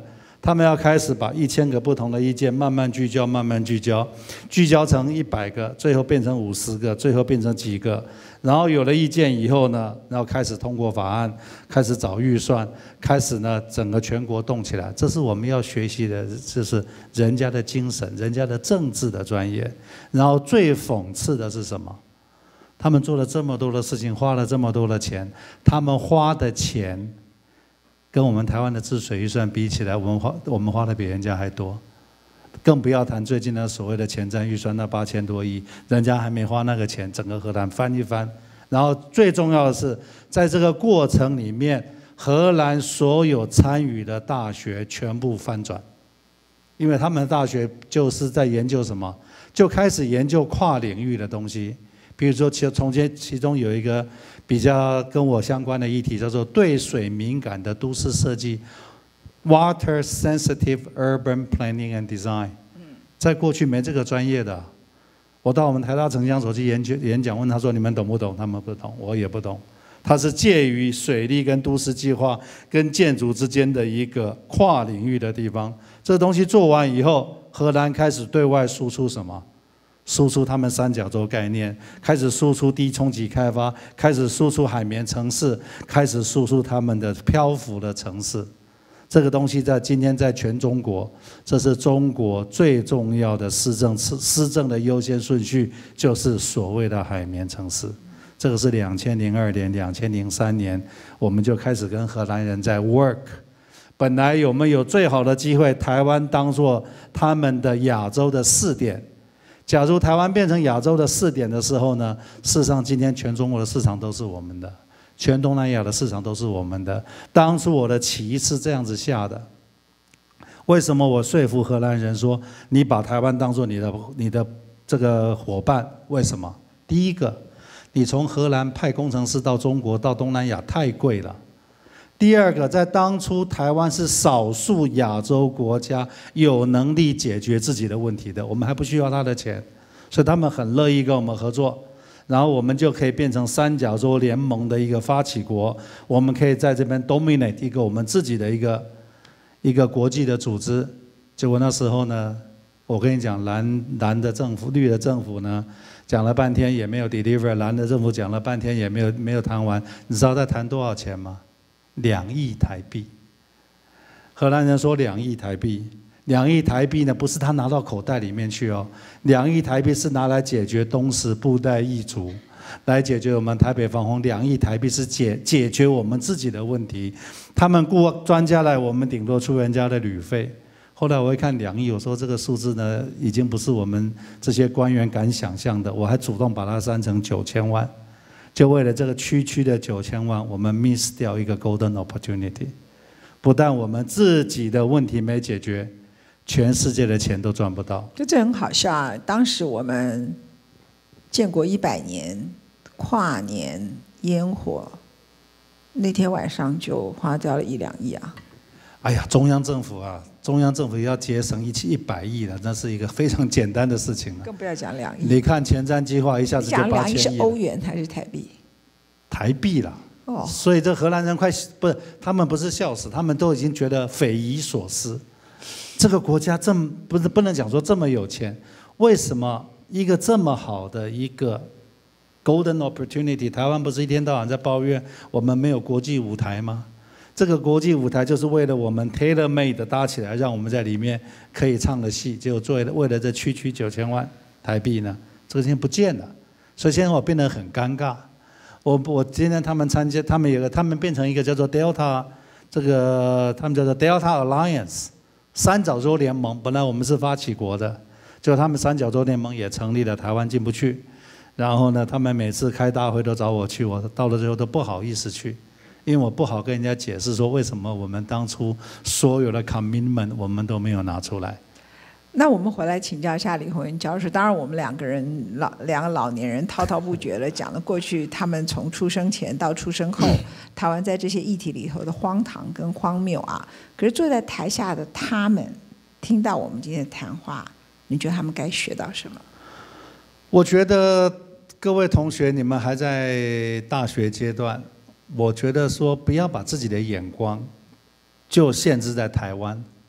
他们要开始把一千个不同的意见慢慢聚焦，慢慢聚焦，聚焦成一百个，最后变成五十个，最后变成几个。然后有了意见以后呢，然后开始通过法案，开始找预算，开始呢整个全国动起来。这是我们要学习的，就是人家的精神，人家的政治的专业。然后最讽刺的是什么？他们做了这么多的事情，花了这么多的钱，他们花的钱跟我们台湾的治水预算比起来，我们花我们花的比人家还多。更不要谈最近的所谓的前瞻预算那八千多亿，人家还没花那个钱，整个荷兰翻一翻。然后最重要的是，在这个过程里面，荷兰所有参与的大学全部翻转，因为他们的大学就是在研究什么，就开始研究跨领域的东西。比如说，其中间其中有一个比较跟我相关的议题，叫做对水敏感的都市设计。Water sensitive urban planning and design， 在过去没这个专业的，我到我们台大城乡所去演讲演讲，问他说你们懂不懂？他们不懂，我也不懂。它是介于水利跟都市计划跟建筑之间的一个跨领域的地方。这东西做完以后，荷兰开始对外输出什么？输出他们三角洲概念，开始输出低冲击开发，开始输出海绵城市，开始输出他们的漂浮的城市。这个东西在今天在全中国，这是中国最重要的施政施政的优先顺序，就是所谓的海绵城市。这个是两千零二年、两千零三年，我们就开始跟荷兰人在 work。本来我们有最好的机会，台湾当作他们的亚洲的试点。假如台湾变成亚洲的试点的时候呢，事实上今天全中国的市场都是我们的。全东南亚的市场都是我们的。当初我的棋是这样子下的。为什么我说服荷兰人说你把台湾当作你的你的这个伙伴？为什么？第一个，你从荷兰派工程师到中国到东南亚太贵了。第二个，在当初台湾是少数亚洲国家有能力解决自己的问题的，我们还不需要他的钱，所以他们很乐意跟我们合作。然后我们就可以变成三角洲联盟的一个发起国，我们可以在这边 dominate 一个我们自己的一个一个国际的组织。结果那时候呢，我跟你讲，蓝蓝的政府、绿的政府呢，讲了半天也没有 deliver， 蓝的政府讲了半天也没有没有谈完。你知道在谈多少钱吗？两亿台币。荷兰人说两亿台币。两亿台币呢，不是他拿到口袋里面去哦，两亿台币是拿来解决东石布袋一族，来解决我们台北防洪。两亿台币是解解决我们自己的问题。他们雇专家来，我们顶多出人家的旅费。后来我一看两亿，我说这个数字呢，已经不是我们这些官员敢想象的。我还主动把它删成九千万，就为了这个区区的九千万，我们 miss 掉一个 golden opportunity。不但我们自己的问题没解决，全世界的钱都赚不到。 就这很好笑啊！当时我们建国一百年跨年烟火，那天晚上就花掉了一两亿啊！ 哎呀，中央政府啊，中央政府要节省一期一百亿了，那是一个非常简单的事情了。 更不要讲两亿。 你看前瞻计划一下子就八千亿。讲两亿是欧元还是台币？ 台币啦。 哦。 所以这荷兰人快不是，他们不是笑死，他们都已经觉得匪夷所思。这个国家这么不是不能讲说这么有钱，为什么一个这么好的一个 golden opportunity， 台湾不是一天到晚在抱怨我们没有国际舞台吗？这个国际舞台就是为了我们 tailor made 搭起来，让我们在里面可以唱的戏，结果做为了这区区九千万台币呢，这个钱不见了，所以现在我变得很尴尬。我我今天他们参加，他们有个他们变成一个叫做 Delta， 这个他们叫做 Delta Alliance。三角洲联盟本来我们是发起国的，结果他们三角洲联盟也成立了，台湾进不去。然后呢，他们每次开大会都找我去，我到了最后都不好意思去，因为我不好跟人家解释说为什么我们当初所有的 commitment 我们都没有拿出来。 那我们回来请教一下李宏源教授。当然，我们两个人老两个老年人滔滔不绝的讲了过去他们从出生前到出生后，台湾在这些议题里头的荒唐跟荒谬啊。可是坐在台下的他们，听到我们今天的谈话，你觉得他们该学到什么？ 我觉得各位同学，你们还在大学阶段，我觉得说不要把自己的眼光就限制在台湾。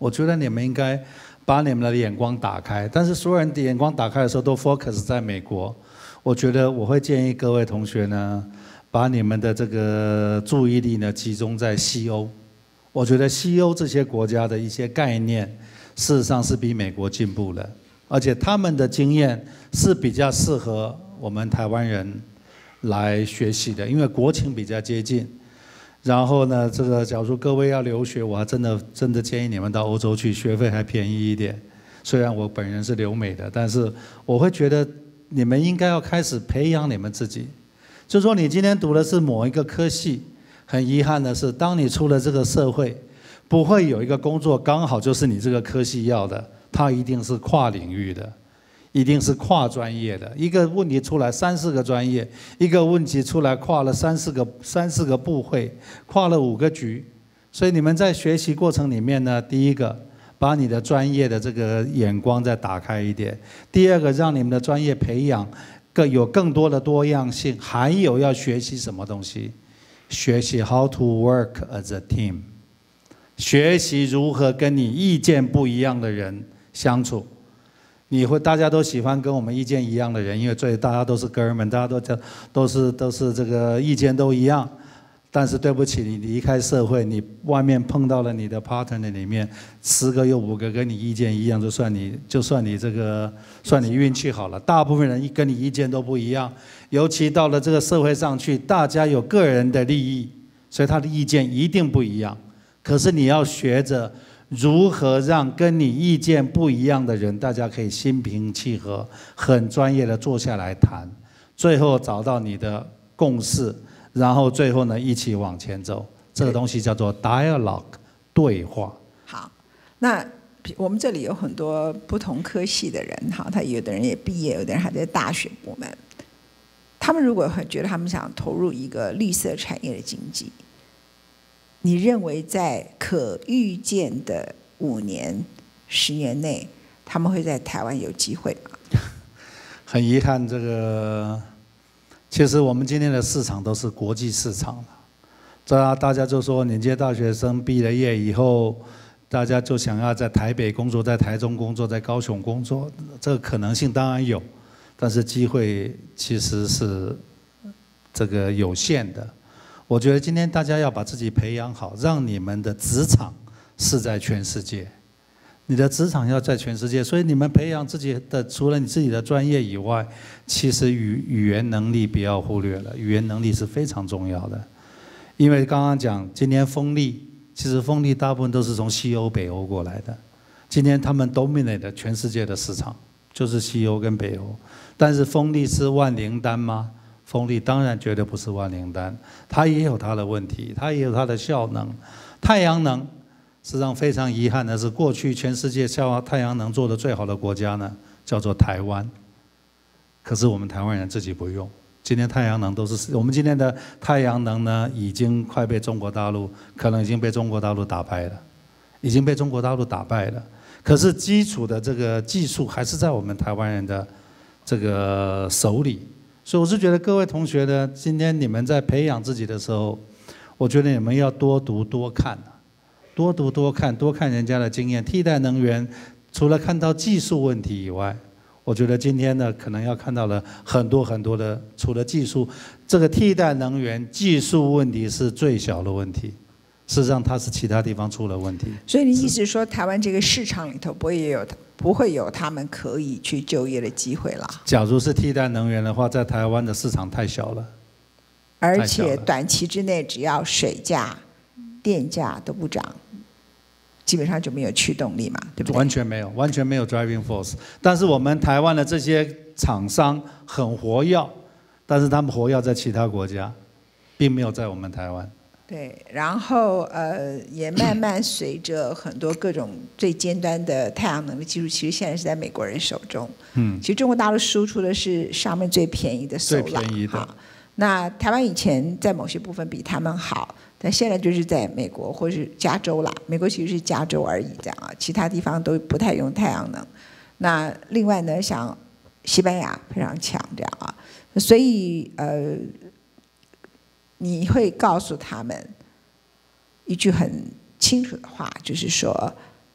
我觉得你们应该把你们的眼光打开。但是所有人的眼光打开的时候都 focus 在美国，我觉得我会建议各位同学呢，把你们的这个注意力呢集中在西欧。我觉得西欧这些国家的一些概念，事实上是比美国进步了，而且他们的经验是比较适合我们台湾人来学习的，因为国情比较接近。然后呢，这个假如各位要留学，我还真的真的建议你们到欧洲去，学费还便宜一点。虽然我本人是留美的，但是我会觉得你们应该要开始培养你们自己。就说你今天读的是某一个科系，很遗憾的是，当你出了这个社会，不会有一个工作刚好就是你这个科系要的，它一定是跨领域的。一定是跨专业的，一个问题出来三四个专业，一个问题出来跨了三四个三四个部会，跨了五个局。所以你们在学习过程里面呢，第一个把你的专业的这个眼光再打开一点；第二个让你们的专业培养更有更多的多样性，还有要学习什么东西？学习 how to work as a team， 学习如何跟你意见不一样的人相处。你会大家都喜欢跟我们意见一样的人，因为最大家都是哥们，大家都都是都是这个意见都一样。但是对不起，你离开社会，你外面碰到了你的 partner 里面十个有五个跟你意见一样，就算你就算你这个算你运气好了。大部分人跟你意见都不一样，尤其到了这个社会上去，大家有个人的利益，所以他的意见一定不一样。可是你要学着如何让跟你意见不一样的人，大家可以心平气和、很专业的坐下来谈，最后找到你的共识，然后最后呢一起往前走。这个东西叫做 dialogue， 对话。 好，那我们这里有很多不同科系的人，哈，他有的人也毕业，有的人还在大学部门。他们如果觉得他们想投入一个绿色产业的经济，你认为在可预见的五年、十年内，他们会在台湾有机会吗？ 很遗憾，这个其实我们今天的市场都是国际市场了。这大家就说，年轻大学生毕了业以后，大家就想要在台北工作，在台中工作，在高雄工作，这个可能性当然有，但是机会其实是这个有限的。我觉得今天大家要把自己培养好，让你们的职场是在全世界，你的职场要在全世界，所以你们培养自己的，除了你自己的专业以外，其实语语言能力不要忽略了，语言能力是非常重要的。因为刚刚讲，今天风力，其实风力大部分都是从西欧、北欧过来的，今天他们 dominate 全世界的市场，就是西欧跟北欧。但是风力是万灵丹吗？风力当然绝对不是万灵丹，它也有它的问题，它也有它的效能。太阳能，实际上非常遗憾的是，过去全世界效太阳能做的最好的国家呢，叫做台湾。可是我们台湾人自己不用，今天太阳能都是我们今天的太阳能呢，已经快被中国大陆，可能已经被中国大陆打败了，已经被中国大陆打败了。可是基础的这个技术还是在我们台湾人的这个手里。所以我是觉得各位同学呢，今天你们在培养自己的时候，我觉得你们要多读多看，多读多看，多看人家的经验。替代能源除了看到技术问题以外，我觉得今天呢，可能要看到了很多很多的，除了技术，这个替代能源技术问题是最小的问题。事实上，它是其他地方出了问题。 所以你意思是说，台湾这个市场里头不会有不会有他们可以去就业的机会啦？ 假如是替代能源的话，在台湾的市场太小了， 而且短期之内只要水价、电价都不涨，基本上就没有驱动力嘛，对不对？ 完全没有，完全没有 driving force。但是我们台湾的这些厂商很活跃，但是他们活跃在其他国家，并没有在我们台湾。 对，然后呃，也慢慢随着很多各种最尖端的太阳能的技术，其实现在是在美国人手中。嗯，其实中国大陆输出的是上面最便宜的 solar， 最便宜的。 那台湾以前在某些部分比他们好，但现在就是在美国或是加州啦，美国其实是加州而已这样啊，其他地方都不太用太阳能。那另外呢，像西班牙非常强这样啊，所以呃。你会告诉他们一句很清楚的话，就是说，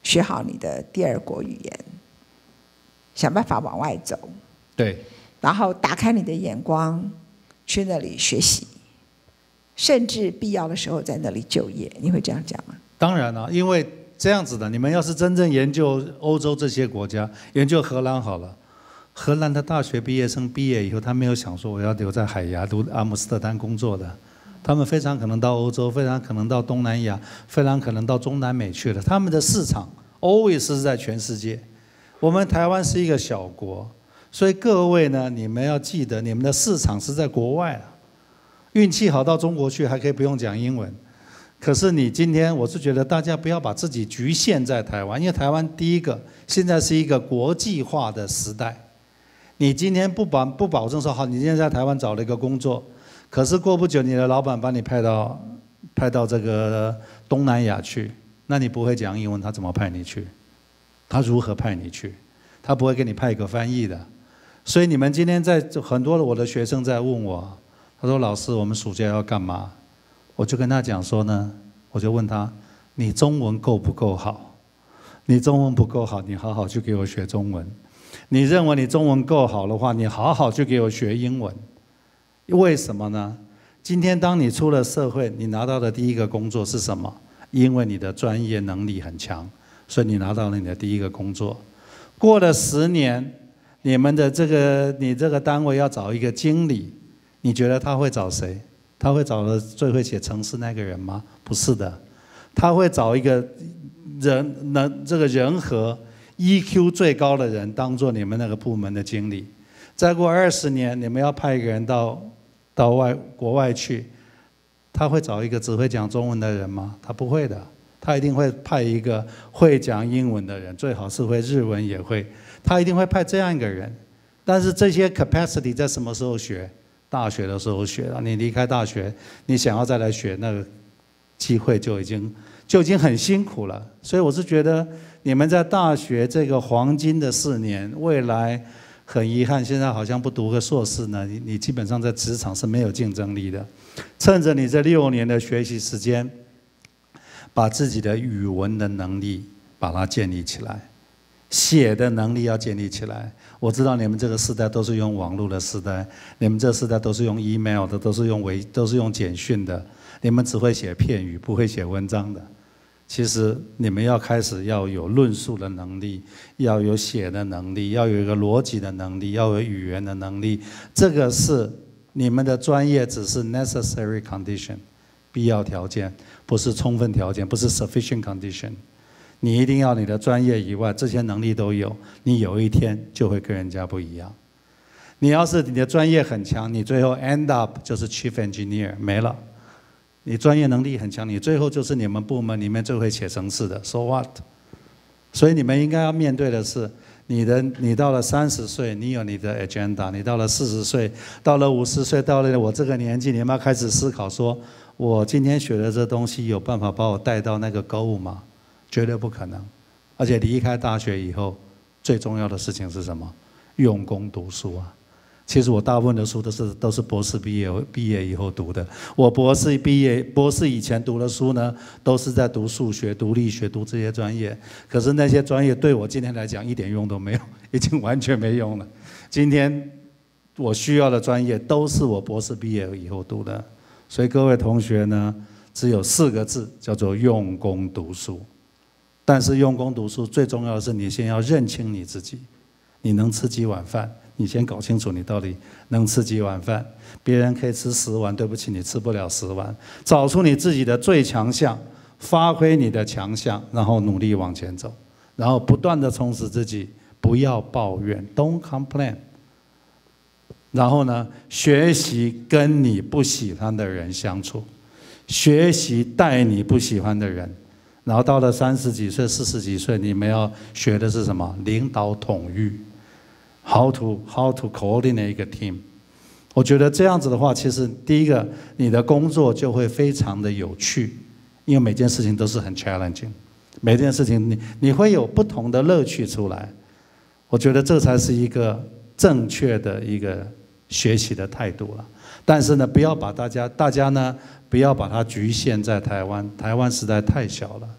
学好你的第二国语言，想办法往外走， 对， 然后打开你的眼光，去那里学习，甚至必要的时候在那里就业。你会这样讲吗？ 当然了，因为这样子的，你们要是真正研究欧洲这些国家，研究荷兰好了，荷兰的大学毕业生毕业以后，他没有想说我要留在海牙读阿姆斯特丹工作的，他们非常可能到欧洲，非常可能到东南亚，非常可能到中南美去了。他们的市场 always 是在全世界。我们台湾是一个小国，所以各位呢，你们要记得，你们的市场是在国外啊。运气好到中国去，还可以不用讲英文。可是你今天，我是觉得大家不要把自己局限在台湾，因为台湾第一个现在是一个国际化的时代。你今天不保不保证说好，你今天在台湾找了一个工作，可是过不久你的老板把你派到派到这个东南亚去，那你不会讲英文，他怎么派你去？他如何派你去？他不会给你派一个翻译的。所以你们今天在很多的我的学生在问我，他说老师，我们暑假要干嘛？我就跟他讲说呢，我就问他，你中文够不够好？你中文不够好，你好好去给我学中文。你认为你中文够好的话，你好好去给我学英文。为什么呢？今天当你出了社会，你拿到的第一个工作是什么？因为你的专业能力很强，所以你拿到了你的第一个工作。过了十年，你们的这个你这个单位要找一个经理，你觉得他会找谁？他会找了最会写程式那个人吗？不是的，他会找一个人能这个人和 E Q 最高的人当做你们那个部门的经理。再过二十年，你们要派一个人到到外国外去，他会找一个只会讲中文的人吗？他不会的，他一定会派一个会讲英文的人，最好是会日文也会，他一定会派这样一个人。但是这些 capacity 在什么时候学？大学的时候学了，你离开大学，你想要再来学，那个机会就已经就已经很辛苦了。所以我是觉得，你们在大学这个黄金的四年，未来很遗憾，现在好像不读个硕士呢，你你基本上在职场是没有竞争力的。趁着你这六年的学习时间，把自己的语文的能力把它建立起来，写的能力要建立起来。我知道你们这个时代都是用网络的时代，你们这个时代都是用 email 的，都是用微，都是用简讯的，你们只会写片语，不会写文章的。其实你们要开始要有论述的能力，要有写的能力，要有一个逻辑的能力，要有语言的能力。这个是你们的专业只是 necessary condition， 必要条件，不是充分条件，不是 sufficient condition。你一定要你的专业以外，这些能力都有，你有一天就会跟人家不一样。你要是你的专业很强，你最后 end up 就是 chief engineer 没了。你专业能力很强，你最后就是你们部门里面最会写程式的 ，so what？ 所以你们应该要面对的是，你的你到了三十岁，你有你的 agenda； 你到了四十岁，到了五十岁，到了我这个年纪，你们要开始思考说，我今天学的这东西有办法把我带到那个高度吗？绝对不可能。而且离开大学以后，最重要的事情是什么？用功读书啊！其实我大部分的书都是都是博士毕业毕业以后读的。我博士毕业博士以前读的书呢，都是在读数学、读力学、读这些专业。可是那些专业对我今天来讲一点用都没有，已经完全没用了。今天我需要的专业都是我博士毕业以后读的。所以各位同学呢，只有四个字，叫做用功读书。但是用功读书最重要的是，你先要认清你自己，你能吃几碗饭？你先搞清楚你到底能吃几碗饭。别人可以吃十碗，对不起，你吃不了十碗。找出你自己的最强项，发挥你的强项，然后努力往前走，然后不断的充实自己，不要抱怨 ，Don't complain。然后呢，学习跟你不喜欢的人相处，学习带你不喜欢的人。然后到了三十几岁、四十几岁，你们要学的是什么？领导统御 ，how to how to coordinate 一个 team。我觉得这样子的话，其实第一个，你的工作就会非常的有趣，因为每件事情都是很 challenging， 每件事情你你会有不同的乐趣出来。我觉得这才是一个正确的一个学习的态度了。但是呢，不要把大家大家呢。不要把它局限在台湾，台湾实在太小了。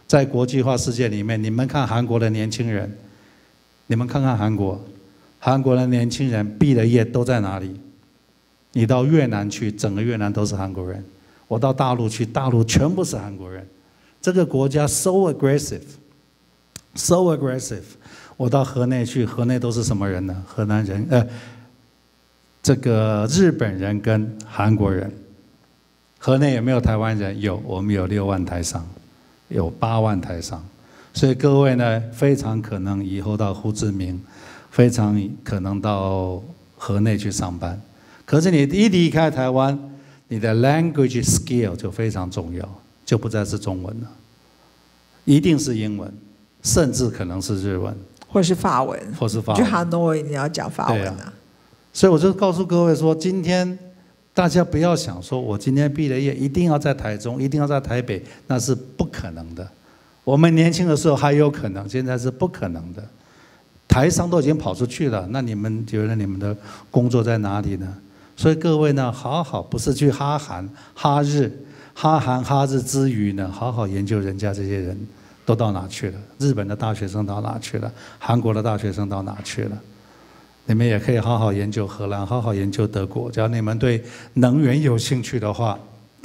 在国际化世界里面，你们看韩国的年轻人，你们看看韩国，韩国的年轻人毕了业都在哪里？你到越南去，整个越南都是韩国人；我到大陆去，大陆全部是韩国人。这个国家 so aggressive，so aggressive。我到河内去，河内都是什么人呢？河南人，呃，这个日本人跟韩国人。河内有没有台湾人？有，我们有六万台商。有八万台商，所以各位呢，非常可能以后到胡志明，非常可能到河内去上班。可是你一离开台湾，你的 language skill 就非常重要，就不再是中文了，一定是英文，甚至可能是日文， 或是法文， 或是法文。 去哈诺你要讲法文啊。 啊所以我就告诉各位说，今天。大家不要想说，我今天毕了业一定要在台中，一定要在台北，那是不可能的。我们年轻的时候还有可能，现在是不可能的。台商都已经跑出去了，那你们觉得你们的工作在哪里呢？所以各位呢，好好不是去哈韩、哈日、哈韩、哈日之余呢，好好研究人家这些人都到哪去了，日本的大学生到哪去了，韩国的大学生到哪去了。你们也可以好好研究荷兰，好好研究德国。只要你们对能源有兴趣的话，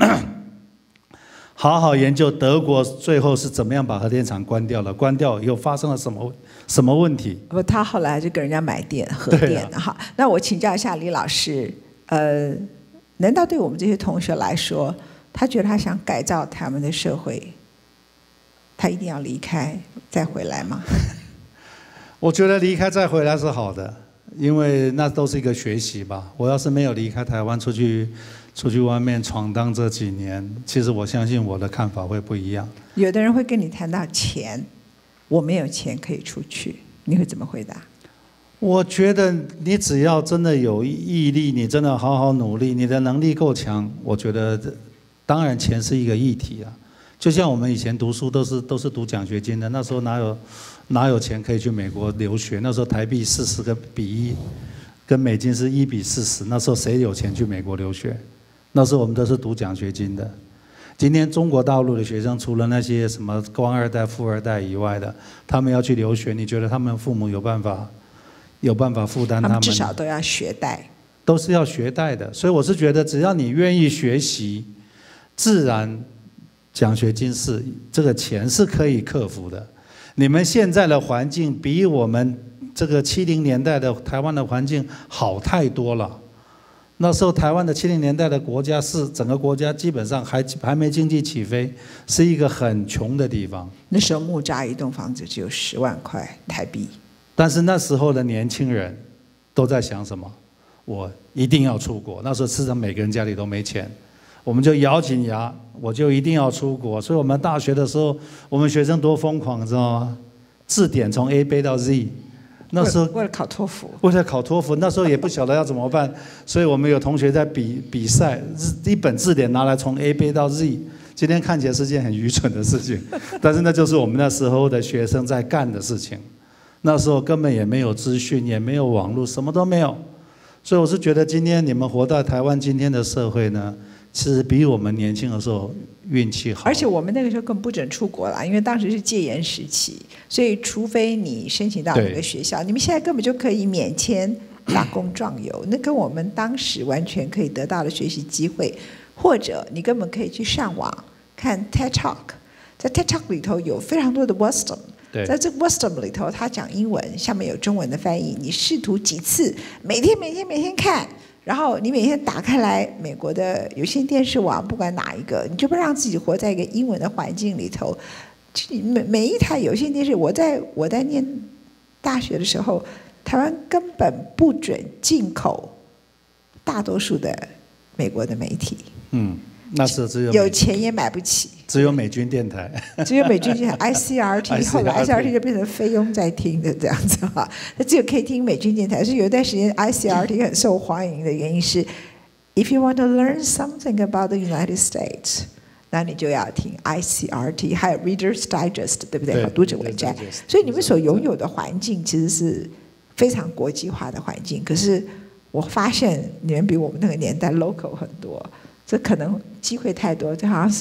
好好研究德国最后是怎么样把核电厂关掉了，关掉以后发生了什么什么问题？ 不，他后来就跟人家买电核电了哈。那我请教一下李老师，呃，难道对我们这些同学来说，他觉得他想改造他们的社会，他一定要离开再回来吗？ 我觉得离开再回来是好的。因为那都是一个学习吧。我要是没有离开台湾出去，出去外面闯荡这几年，其实我相信我的看法会不一样。 有的人会跟你谈到钱，我没有钱可以出去，你会怎么回答？ 我觉得你只要真的有毅力，你真的好好努力，你的能力够强，我觉得当然钱是一个议题啊。就像我们以前读书都是都是读奖学金的，那时候哪有？哪有钱可以去美国留学？那时候台币四十个比一，跟美金是一比四十。那时候谁有钱去美国留学？那时候我们都是读奖学金的。今天中国大陆的学生，除了那些什么官二代、富二代以外的，他们要去留学，你觉得他们父母有办法有办法负担他们？ 他们至少都要学贷， 都是要学贷的。所以我是觉得，只要你愿意学习，自然奖学金是这个钱是可以克服的。你们现在的环境比我们这个七零年代的台湾的环境好太多了。那时候台湾的七零年代的国家是整个国家基本上还还没经济起飞，是一个很穷的地方。 那时候木栅一栋房子只有十万块台币。 但是那时候的年轻人都在想什么？我一定要出国。那时候事实上每个人家里都没钱。我们就咬紧牙，我就一定要出国。所以我们大学的时候，我们学生多疯狂，知道吗？字典从 A 背到 Z， 那时候为了考托福， 为了考托福，那时候也不晓得要怎么办，所以我们有同学在比比赛，一本字典拿来从 A 背到 Z。今天看起来是件很愚蠢的事情，但是那就是我们那时候的学生在干的事情。那时候根本也没有资讯，也没有网络，什么都没有。所以我是觉得，今天你们活在台湾今天的社会呢，其实比我们年轻的时候运气好。 而且我们那个时候更不准出国了，因为当时是戒严时期，所以除非你申请到那个学校，你们现在根本就可以免签打工壮游，那跟我们当时完全可以得到的学习机会，或者你根本可以去上网看 TED Talk， 在 TED Talk 里头有非常多的 wisdom。在这个 wisdom 里头，他讲英文，下面有中文的翻译。你试图几次，每天每天每天看，然后你每天打开来美国的有线电视网，不管哪一个，你就不让自己活在一个英文的环境里头。每每一台有线电视，我在我在念大学的时候，台湾根本不准进口大多数的美国的媒体。嗯。 那时候只有有钱也买不起， 只有美军电台， 只有美军电台 I C R T， 后来 I C R T 就变成菲佣在听的这样子哈，那只有可以听美军电台。所以有一段时间 I C R T 很受欢迎的原因是 ，If you want to learn something about the United States， 那你就要听 I C R T， 还有 Reader's Digest， 对不对？读者文摘。所以你们所拥有的环境其实是非常国际化的环境。可是我发现你们比我们那个年代 local 很多。这可能机会太多，就好像是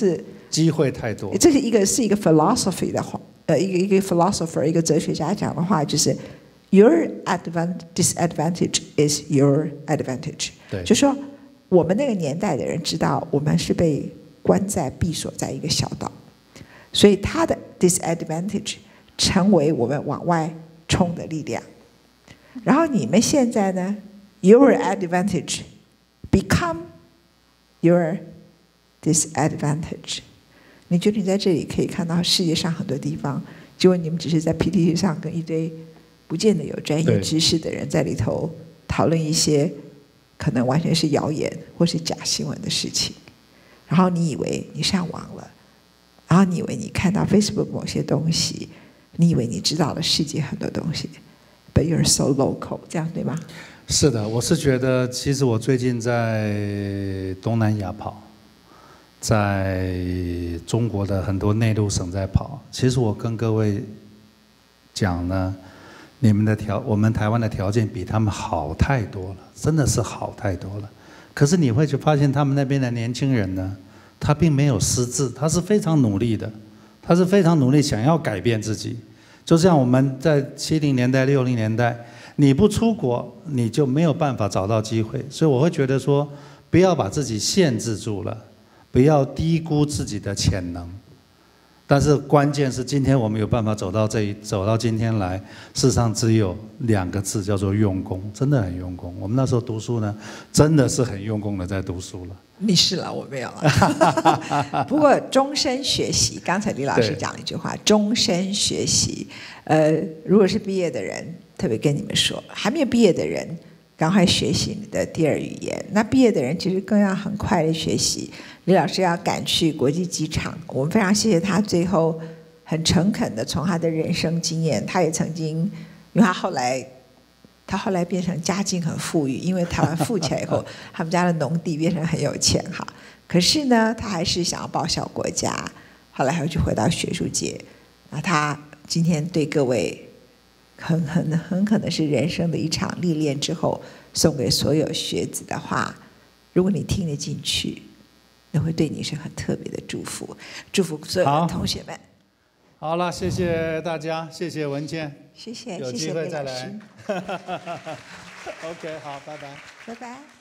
机会太多。 这是一个是一个 philosophy 的话，呃，一个一个 philosopher 一个哲学家讲的话，就是 your advan disadvantage is your advantage。 对， 就说我们那个年代的人知道，我们是被关在闭锁在一个小岛，所以他的 disadvantage 成为我们往外冲的力量。然后你们现在呢 ，your advantage become your disadvantage。你觉得你在这里可以看到世界上很多地方，结果你们只是在 P T T 上跟一堆不见得有专业知识的人在里头讨论一些可能完全是谣言或是假新闻的事情。然后你以为你上网了，然后你以为你看到 Facebook 某些东西，你以为你知道了世界很多东西 ，but you're so local， 这样对吗？ 是的，我是觉得，其实我最近在东南亚跑。在中国的很多内陆省在跑，其实我跟各位讲呢，你们的条，我们台湾的条件比他们好太多了，真的是好太多了。可是你会去发现，他们那边的年轻人呢，他并没有失志，他是非常努力的，他是非常努力想要改变自己。就像我们在七零年代、六零年代，你不出国，你就没有办法找到机会。所以我会觉得说，不要把自己限制住了。不要低估自己的潜能，但是关键是今天我们有办法走到这一走到今天来，事实上只有两个字，叫做用功，真的很用功。我们那时候读书呢，真的是很用功的在读书了。 你是了，我没有了。不过终身学习，刚才李老师讲了一句话，终身学习。呃，如果是毕业的人，特别跟你们说，还没有毕业的人，赶快学习你的第二语言。那毕业的人其实更要很快的学习。李老师要赶去国际机场，我们非常谢谢他最后很诚恳的从他的人生经验，他也曾经，因为他后来他后来变成家境很富裕，因为台湾富起来以后，他们家的农地变成很有钱哈。可是呢，他还是想要报效国家，后来还会去回到学术界。那他今天对各位很很很可能是人生的一场历练之后，送给所有学子的话，如果你听得进去，那会对你是很特别的祝福。祝福所有的同学们。 好了，谢谢大家，谢谢文倩， 谢谢， 有谢谢机会再李老师来。OK， 好，拜拜， 拜拜。